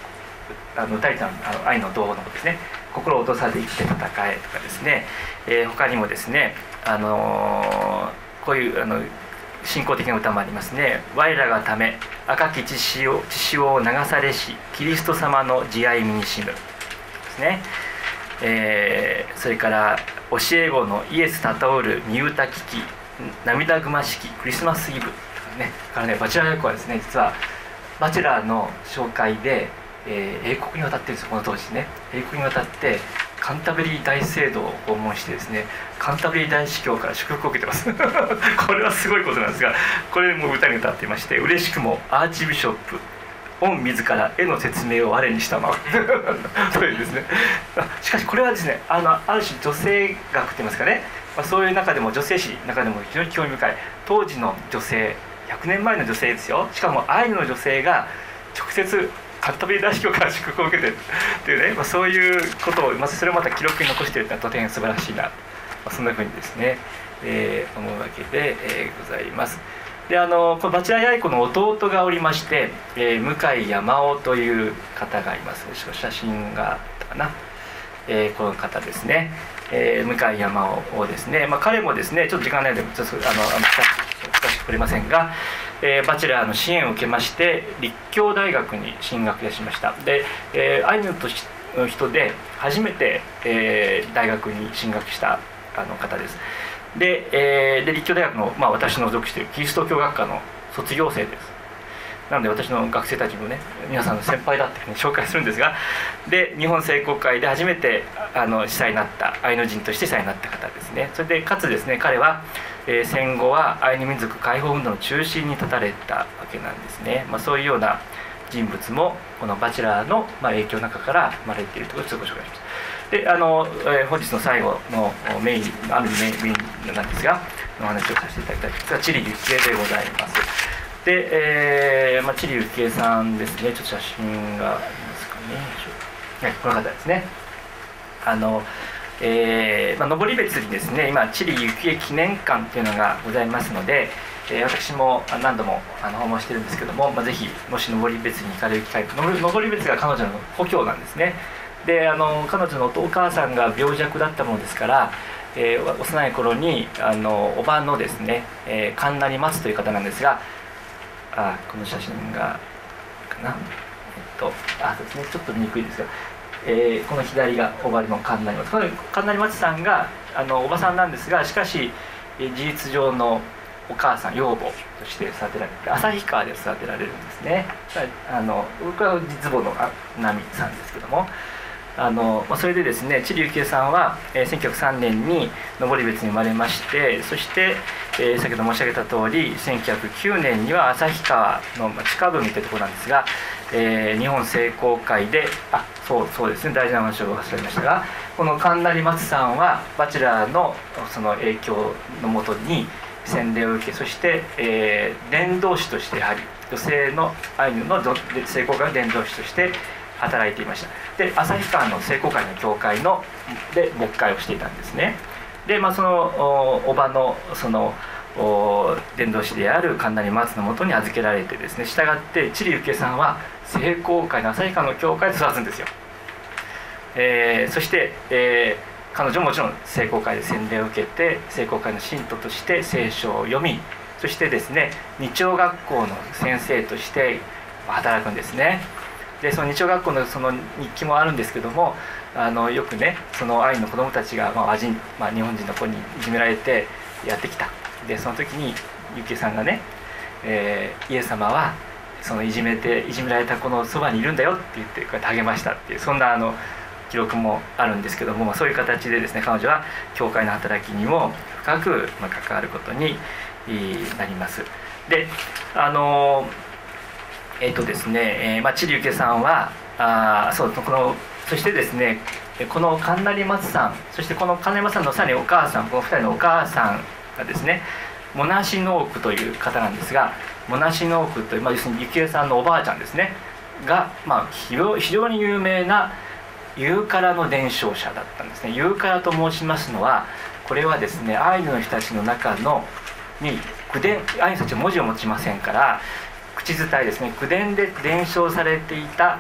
あの歌いたのあの愛の童話のことですね。心を落とさず生きて戦えとかですね、えー、他にもですね、あのー、こういうあの信仰的な歌もありますね。我らがため赤き血潮血潮を流されしキリスト様の慈愛身にしぬですね。えー、それから教え子のイエスたたおる身歌聞き涙ぐましきクリスマスイブとかね。からねバチェラー役はですね、実はバチェラーの紹介で、えー、英国に渡ってるんですよ。この当時ね、英国に渡ってカンタベリー大聖堂を訪問してですね、カンタベリー大司教から祝福を受けてますこれはすごいことなんですが、これも歌に歌っていまして、嬉しくもアーチビショップ御自ら絵の説明を我にしたままそういうですね。しかしこれはですね、あのある種女性学って言いますかね、まあ、そういう中でも女性誌の中でも非常に興味深い、当時の女性ひゃくねんまえの女性ですよ。しかもアイヌの女性が直接カンタベリー大司教から祝福を受けてるっていうね、まあ、そういうことを、まずそれをまた記録に残しているというのはとても素晴らしいな、まあ、そんなふうにですね、えー、思うわけで、えー、ございます。で、あのこのバチェラー八重子の弟がおりまして、えー、向井山尾という方がいます。写真があったかな、えー、この方ですね、えー、向井山尾ですね、まあ、彼もですね、ちょっと時間ないのでちょっとあの詳しく触れませんが、えー、バチェラーの支援を受けまして立教大学に進学しました。で、えー、アイヌとの人で初めて、えー、大学に進学したあの方です。で、えー、で立教大学の、まあ、私の属しているキリスト教学科の卒業生です。なので私の学生たちもね、皆さんの先輩だっていうふうに紹介するんですが、で日本聖公会で初めてあの司祭になったアイヌ人として司祭になった方ですね。それでかつですね、彼は、えー、戦後はアイヌ民族解放運動の中心に立たれたわけなんですね。まあ、そういうような人物もこのバチェラーの、まあ、影響の中から生まれているということをご紹介します。で、あの、えー、本日の最後のメイン、ある意味メインなんですが、お話をさせていただきたいんですが、チリ幸恵でございます。で、えーまあ、チリ幸恵さんですね。ちょっと写真がありますかね。はい、この方ですね。あの、えーまあ、登別にですね、今、チリ幸恵記念館というのがございますので、えー、私も何度もあの訪問してるんですけども、まあ、ぜひ、もし登別に行かれる機会、登別が彼女の故郷なんですね。で、あの彼女のお母さんが病弱だったものですから、えー、幼い頃にあのおばのですね、えー、神成松という方なんですが、あこの写真がかな、えっとあそうですね、ちょっと見にくいですが、えー、この左がおばの神成松。この神成松さんがあのおばさんなんですが、しかし、えー、事実上のお母さん養母として育てられて、旭川で育てられるんですね。あの僕は実母の奈美さんですけども、あのそれでですね、チリ幸恵さんは、えー、せんきゅうひゃくさんねんに登別に生まれまして、そして、えー、先ほど申し上げた通りせんきゅうひゃくきゅうねんには旭川の近海というところなんですが、えー、日本聖公会で、あそうそうですね、大事な話を忘れましたが、この神成松さんはバチェラーのその影響のもとに洗礼を受け、そして、えー、伝道師としてやはり女性のアイヌの聖公会の伝道師として働いていました。で、旭川の聖公会の教会ので牧会をしていたんですね。で、まあ、そのおばのその伝道師である神成松のもとに預けられてですね、したがってチリ幸恵さんは聖公会の旭川の教会で育つんですよ。えー、そして、えー、彼女ももちろん聖公会で洗礼を受けて、聖公会の信徒として聖書を読み、そしてですね、日曜学校の先生として働くんですね。で、その日曜学校のその日記もあるんですけども、あのよくね、そのアイヌの子供たちが、まあアジンまあ、日本人の子にいじめられてやってきた。で、その時に幸恵さんがね、えー、イエス様はそのいじめていじめられた子のそばにいるんだよって言ってこうやって励ましたっていう、そんなあの記録もあるんですけども、まあ、そういう形でですね、彼女は教会の働きにも深く、まあ、関わることになります。で、あのえっとですね、えーまあ、チリ幸恵さんはあそうこのそしてですね、この神成松さん、そしてこの神成松さんのさらにお母さん、このふたりのお母さんがですね、モナシノークという方なんですが、モナシノークという、まあ、要するに幸恵さんのおばあちゃんですねが、まあ、非常に有名なユーカラの伝承者だったんですね。ユーカラと申しますのは、これはですね、アイヌの人たちの中のに口伝、アイヌたちは文字を持ちませんから、口伝えですね、口伝で伝承されていた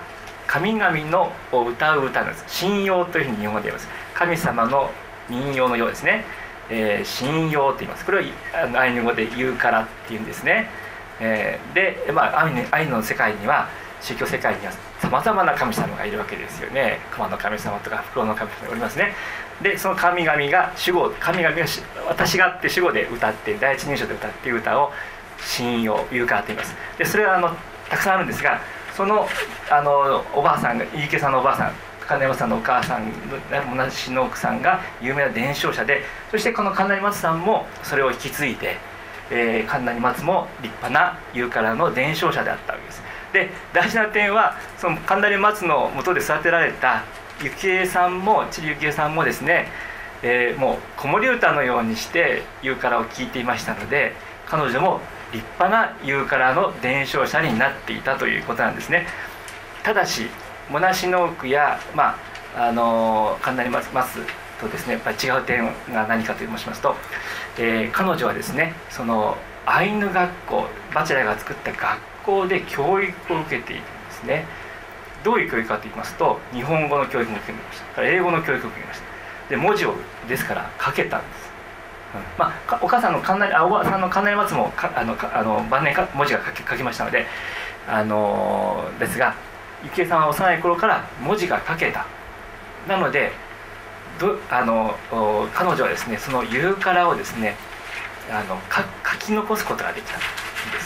神々の歌う歌なんです。神謡というふうに日本語で言います。神様の民謡のようですね、えー、神謡と言います。これをアイヌ語で言うからっていうんですね。えー、で、まあ、アイヌ、アイヌの世界には宗教世界にはさまざまな神様がいるわけですよね。熊の神様とか袋の神様がおりますね。でその神々が主語、神々が私がって主語で歌って、第一人称で歌っている歌を神謡、言うからと言います。でそれはあのたくさんあるんですが、そのあのおばあさんが、飯池さんのおばあさん、金山さんのお母さん、同じの奥さんが有名な伝承者で、そしてこの金成松さんもそれを引き継いで、えー、金成松も立派な言うからの伝承者であったわけです。で大事な点は、その金成松の下で育てられた幸恵さんも、知里幸恵さんもですね、えー、もう子守歌のようにして言うからを聞いていましたので、彼女も立派な言うからの伝承者になっていたということなんですね。ただしモナシノークや、まああの金成松とですね、やっぱり違う点が何かと申しますと、えー、彼女はですね、そのアイヌ学校、バチェラーが作った学校で教育を受けているんですね。どういう教育かと言いますと、日本語の教育も受けました、英語の教育を受けました。で文字をですから書けたんです。うん、まあ、お母さんの金成、あおばあさんの金成松もかあのかあの晩年か文字が書き書きましたので、あのー、ですが幸恵さんは幼い頃から文字が書けた。なのでどあの彼女はですね、その言うからをですね、あのか書き残すことができたんです。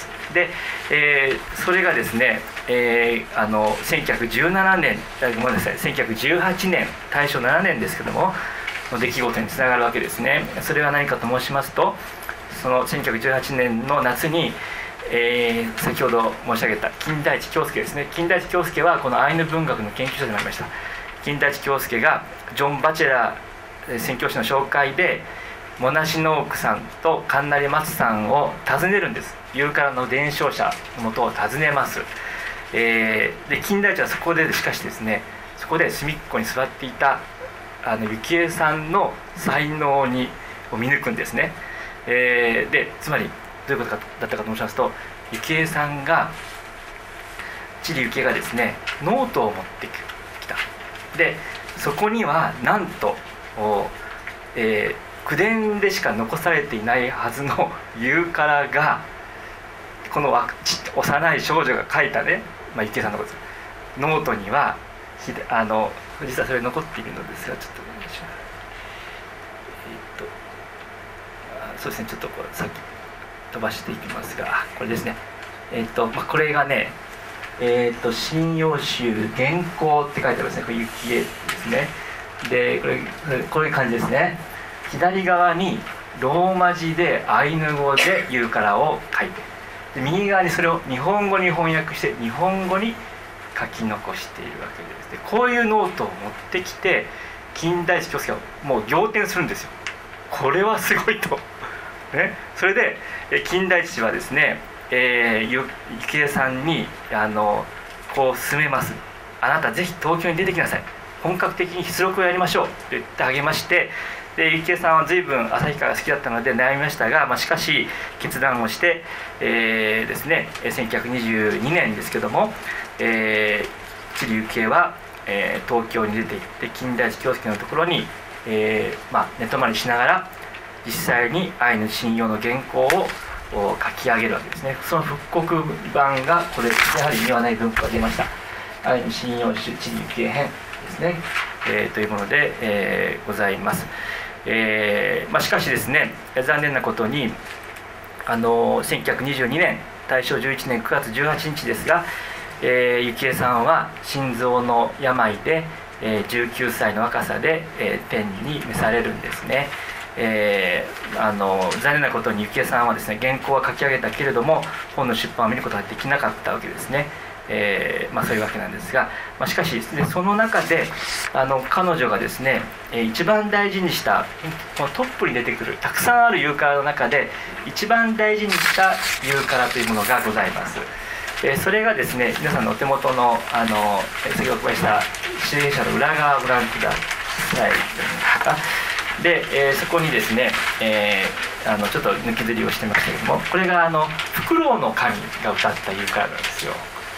で、えー、それがですね、えー、あのせんきゅうひゃくじゅうななねん、ごめんなさい、せんきゅうひゃくじゅうはちねん、大正ななねんですけどもの出来事につながるわけですね。それは何かと申しますと、そのせんきゅうひゃくじゅうはちねんの夏に、えー、先ほど申し上げた金田一京介ですね。金田一京介はこのアイヌ文学の研究者でもありました。金田一京介がジョン・バチェラー宣教師の紹介でモナシノークさんと神成松さんを訪ねるんです。言うからの伝承者のもとを訪ねます。えー、で金田一はそこでしかしですね、そこで隅っこに座っていたあの幸恵さんの才能にを見抜くんですね。えー、でつまりどういうことかだったかと申しますと、幸恵さんが知里幸恵がですねノートを持ってきた。でそこにはなんと、えー、口伝でしか残されていないはずの言うからが、この幼い少女が書いたね、まあ、幸恵さんのことです。ノートにはあの実はそれ残っているのですが、ちょっとお願いします。えー、っとそうですね、ちょっとこれさっき飛ばしていきますが、これですね、えー、っと、まあ、これがね、えー、っと神謡集原稿って書いてあるんですね。これ幸恵ですね。でこれこういう感じですね。左側にローマ字でアイヌ語で言うからを書いて、で右側にそれを日本語に翻訳して日本語に書き残しているわけです。でこういうノートを持ってきて金田一京介はもう仰天するんですよ。これはすごいと、ね、それで金田一はですね、えー、幸恵さんにあのこう勧めます。あなたぜひ東京に出てきなさい、本格的に出力をやりましょうと言って励まして、で幸恵さんは随分旭川が好きだったので悩みましたが、まあ、しかし決断をして、えー、ですねせんきゅうひゃくにじゅうにねんですけども、えー、知里幸恵は、えー、東京に出て行って金田一京介のところに、えーまあ、寝泊まりしながら実際にアイヌ神謡の原稿を書き上げるわけですね。その復刻版がこれ、やはり庭内文庫が出ましたアイヌ神謡集知里幸恵編ですね、えー、というもので、えー、ございます。えーまあ、しかしですね、残念なことにあのせんきゅうひゃくにじゅうにねん大正じゅういちねんくがつじゅうはちにちですが、えー、幸恵さんは心臓の病で、えー、じゅうきゅうさいの若さで、えー、天に召されるんですね。えー、あの残念なことに幸恵さんはですね原稿は書き上げたけれども本の出版を見ることができなかったわけですね。えーまあ、そういうわけなんですが、まあ、しかしでその中であの彼女がですね一番大事にしたこのトップに出てくるたくさんある言うからの中で一番大事にした言うからというものがございます。えー、それがですね皆さんのお手元のあの先ほどお配りした支援者の裏側をご覧ください。で、えー、そこにですね、えー、あのちょっと抜きずりをしてますけれども、これがあのフクロウの神が歌った言うからなんですよ。フ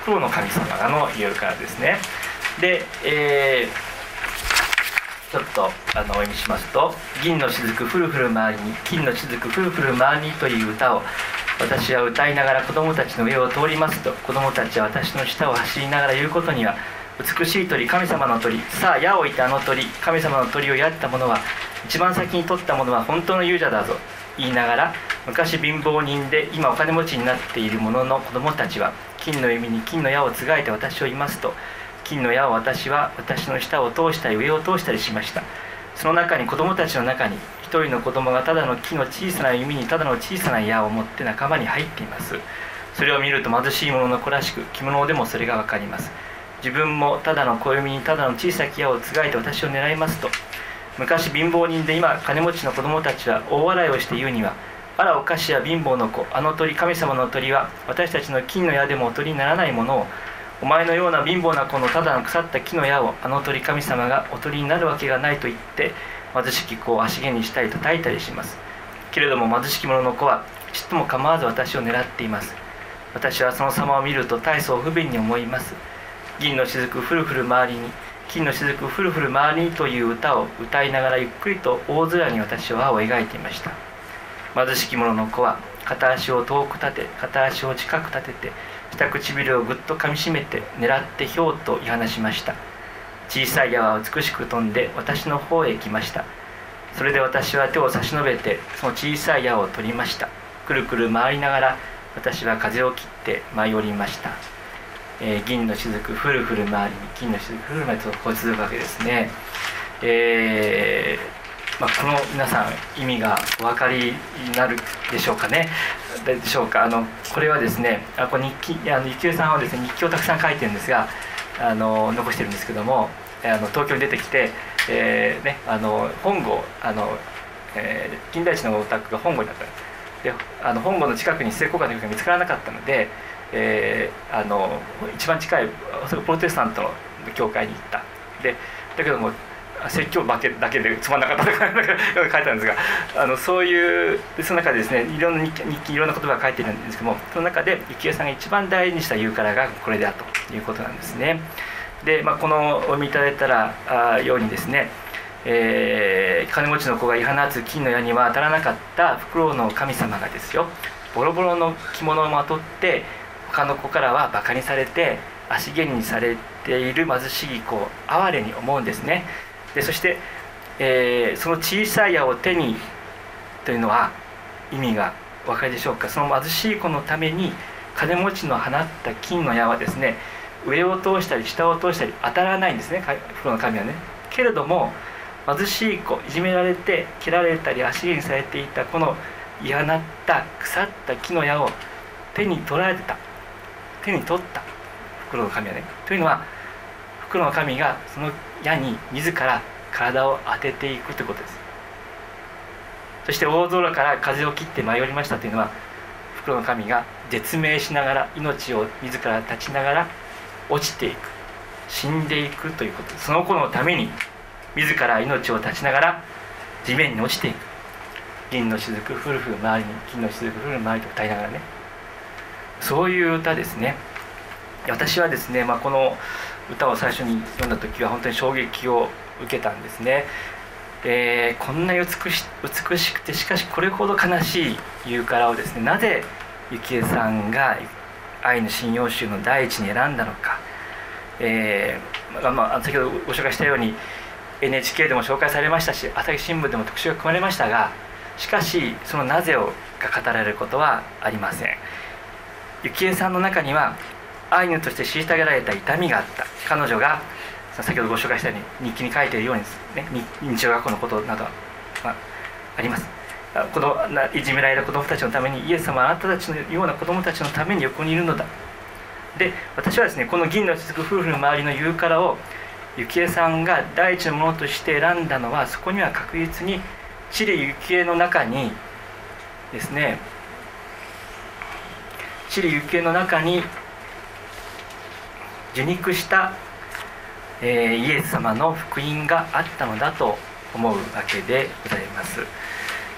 黒の神様がの言うからですね。で、えー、ちょっとあのお読みしますと「銀の雫ふるふる回りに金の雫ふるふる回りに」という歌を私は歌いながら子供たちの上を通りますと、子供たちは私の下を走りながら言うことには、美しい鳥、神様の鳥、さあ矢を置いたあの鳥、神様の鳥をやった者は、一番先に取った者は本当の勇者だぞ、言いながら、昔貧乏人で今お金持ちになっている者の子供たちは、金の弓に金の矢をつがえて私をいますと、金の矢を私は私の下を通したり上を通したりしました。その中に子供たちの中に一人の子供がただの木の小さな弓にただの小さな矢を持って仲間に入っています。それを見ると貧しい者の子らしく、着物でもそれがわかります。自分もただの小弓にただの小さき矢をつがえて私を狙いますと、昔貧乏人で今金持ちの子供たちは大笑いをして言うには、あらおかしや貧乏の子、あの鳥、神様の鳥は私たちの金の矢でもおとりにならないものを、お前のような貧乏な子のただの腐った木の矢をあの鳥神様がおとりになるわけがないと言って、貧しき子を足毛にしたり叩いたりします。けれども貧しき者の子はちっとも構わず私を狙っています。私はその様を見ると大層不憫に思います。銀の雫ふるふる回りに金の雫ふるふる回りにという歌を歌いながらゆっくりと大空に私は輪を描いていました。貧しき者の子は片足を遠く立て片足を近く立てて下唇をぐっとかみしめて狙ってひょうと言い放しました。小さい矢は美しく飛んで私の方へ行きました。それで私は手を差し伸べてその小さい矢を取りました。くるくる回りながら私は風を切って舞い降りました。えー、銀の雫ふるふる回りに金の雫ふるふる回りとこう続くわけですね。えーまあ、この皆さん意味がお分かりになるでしょうかね。でしょうか。あのこれはですね、あこれ日記あの幸恵さんはですね日記をたくさん書いてるんですが、あの残してるんですけども、あの東京に出てきて、えーね、あの本郷あの、えー、金田一のお宅が本郷になったんです。であの本郷の近くに聖公会の教会が見つからなかったので、えー、あの一番近いプロテスタントの教会に行った。でだけども説教だけだけでつまんなかったとか書いてあるんですが、あのそういうその中でですねいろんな日記いろんな言葉が書いてるんですけども、その中で幸恵さんが一番大事にした言うからがこれだということなんですね。で、まあ、このお読みいただいたらあようにですね、えー、金持ちの子が言い放つ金の矢には当たらなかったフクロウの神様がですよ、ボロボロの着物をまとって他の子からはバカにされて足蹴りにされている貧しい子を哀れに思うんですね。でそして、えー、その小さい矢を手にというのは意味がお分かりでしょうか。その貧しい子のために金持ちの放った金の矢はですね、上を通したり下を通したり当たらないんですね、プロの神はね。けれども貧しい子、いじめられて蹴られたり足蹴にされていたこのい放った腐った木の矢を手に取られた手に取ったフクロウの神はね。というのはフクロウの神がその矢に自ら体を当てていくということです。そして大空から風を切って舞い降りましたというのは、フクロウの神が絶命しながら命を自ら立ちながら落ちていく、死んでいくということです。その子のために自ら命を絶ちながら地面に落ちていく。銀の雫ふるふる周りに金の雫ふるふる周りと歌いながらね、そういう歌ですね。私はですね、まあ、この歌を最初に読んだ時は本当に衝撃を受けたんですね。えー、こんなに美し、美しくてしかしこれほど悲しい言うからをですね、なぜ幸恵さんが愛の神謡集の第一に選んだのか、えーまあ、先ほどご紹介したように エヌエイチケー でも紹介されましたし、朝日新聞でも特集が組まれましたが、しかしそのなぜをが語られることはありません。幸恵さんの中にはアイヌとして虐げられた痛みがあった。彼女が先ほどご紹介したように日記に書いているようにですね、日曜学校のことなど、まあ、あります。このいじめられた子どもたちのために、イエス様はあなたたちのような子どもたちのために横にいるのだ。で私はですね、この銀の雫夫婦の周りの言うからを幸恵さんが第一のものとして選んだのは、そこには確実に知里幸恵の中にですね、知里幸恵の中に受肉した、えー、イエス様の福音があったのだと思うわけでございます。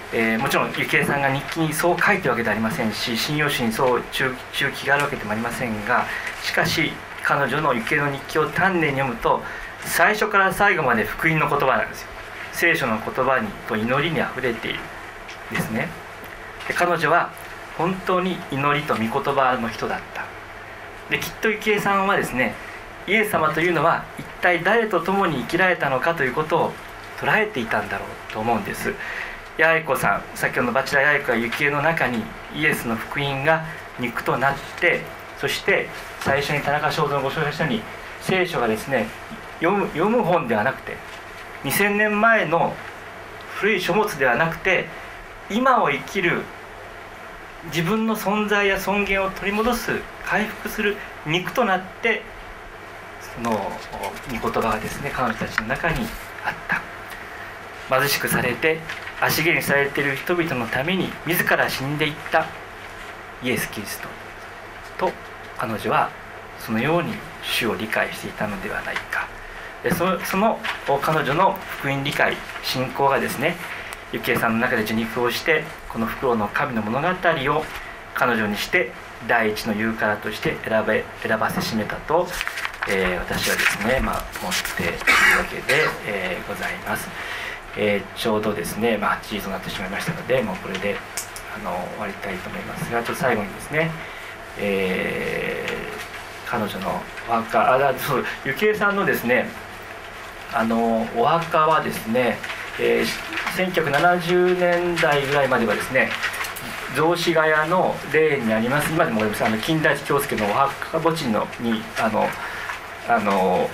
えー、もちろん幸恵さんが日記にそう書いてるわけではありませんし、信用誌にそう注記があるわけでもありませんが、しかし彼女の幸恵の日記を丹念に読むと、最初から最後まで福音の言葉なんですよ。聖書の言葉にと祈りにあふれているんですね。で彼女は本当に祈りと御言葉の人だった。できっと幸恵さんはですね、イエス様というのは一体誰と共に生きられたのかということを捉えていたんだろうと思うんです。八重子さん、先ほどのバチェラ八重子は幸恵の中にイエスの福音が肉となって、そして最初に田中正造のご紹介したように、聖書がですね読む、読む本ではなくて、にせんねんまえの古い書物ではなくて、今を生きる自分の存在や尊厳を取り戻す、回復する肉となって、その御言葉がですね彼女たちの中にあった。貧しくされて足蹴にされている人々のために自ら死んでいったイエス・キリストと、彼女はそのように主を理解していたのではないか。で そ, その彼女の福音理解、信仰がですね、幸恵さんの中で受肉をして、このフクロウの神の物語を彼女にして第一の言うからとして選べ選ばせしめたと、えー、私はですね、まあ、思っているわけで、えー、ございます。えー、ちょうどですね、まあ、はちじとなってしまいましたので、もうこれであの終わりたいと思いますが、ちょっと最後にですね、えー、彼女のお墓、あそう幸恵さんのですね、あのお墓はですね、えー、せんきゅうひゃくななじゅうねんだいぐらいまではですね、雑司ヶ谷の霊にあります、今でもあの金田一京介のお墓墓地のにあのあの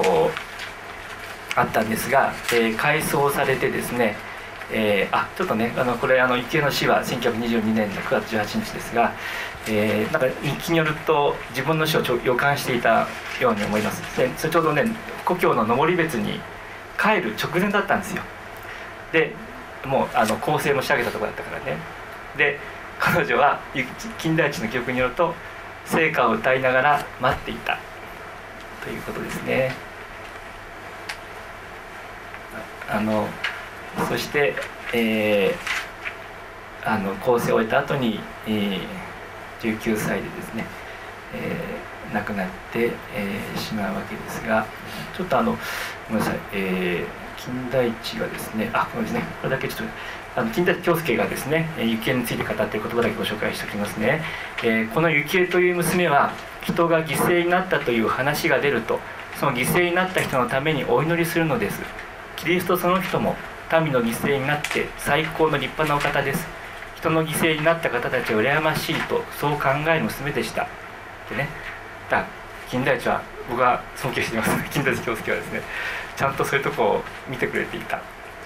あったんですが、えー、改装されてですね、えー、あちょっとね、あのこれあの幸恵の死はせんきゅうひゃくにじゅうにねんのくがつじゅうはちにちですが、えー、なんか日記によると自分の死をちょ予感していたように思います。でそれちょうどね、故郷の登別に帰る直前だったんですよ。でもうあの構成も仕上げたところだったからね。で彼女は金田一の記憶によると聖歌を歌いながら待っていたということですね。あのそして、えー、あの構成を終えた後に、えー、じゅうきゅうさいでですね、えー、亡くなって、えー、しまうわけですが、ちょっとあのごめんなさい、えー、金田一がですね、あこれですね、これだけちょっとあの金田一京介がですね、幸恵について語っている言葉だけご紹介しておきますね。えー、この幸恵という娘は人が犠牲になったという話が出ると、その犠牲になった人のためにお祈りするのです。キリストその人も民の犠牲になって最高の立派なお方です。人の犠牲になった方たちは羨ましいとそう考える娘でした。でね、だ金田一は僕は尊敬しています。金田一京介はですね、ちゃんとそういうとこを見てくれていた。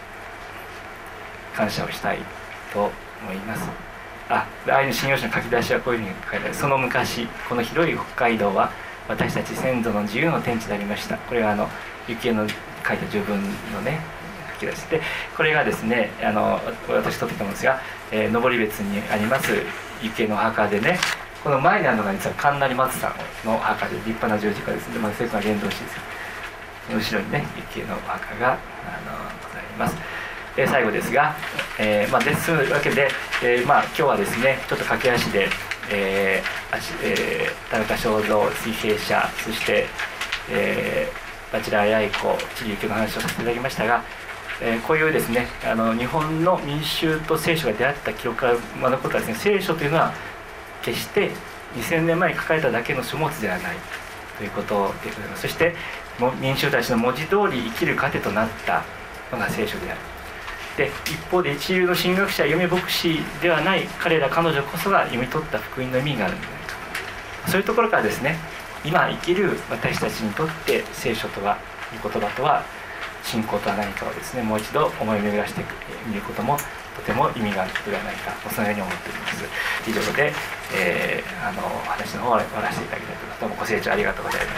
感謝をしたいと思います。あ、アイヌ信用誌の書き出しはこういうふうに書いてある。その昔、この広い北海道は私たち先祖の自由の天地でありました。これはあの幸恵の書いた序文のね書き出しで、これがですね、あの私撮ってきたものですが、えー、登別にあります幸恵のお墓でね、この前にあるのが実は神成松さんのお墓で立派な十字架ですので、まあ、聖書の伝道師ですよ。後ろにね幸恵のお墓があのございます。えー、最後ですが、えーまあ、ですというわけで、えーまあ、今日はですねちょっと駆け足で、えーえー、田中正造、水平社、そして、えー、バチェラー八重子、知事幸恵の話をさせていただきましたが、えー、こういうですねあの日本の民衆と聖書が出会った記録から学ぶことはですね、聖書というのは決してにせんねんまえに書かれただけの書物ではないということでございます。そして民衆たちの文字通り生きる糧となったのが聖書である。で一方で一流の神学者や夢牧師ではない彼ら彼女こそが読み取った福音の意味があるんじゃないか、そういうところからですね、今生きる私たちにとって聖書とは、御言葉とは、信仰とは何かをですねもう一度思い巡らしてみることもとても意味があることではないか、そのように思っております。以上で、えー、あの話の方を終わらせていただきたいと思います。どうもご清聴ありがとうございました。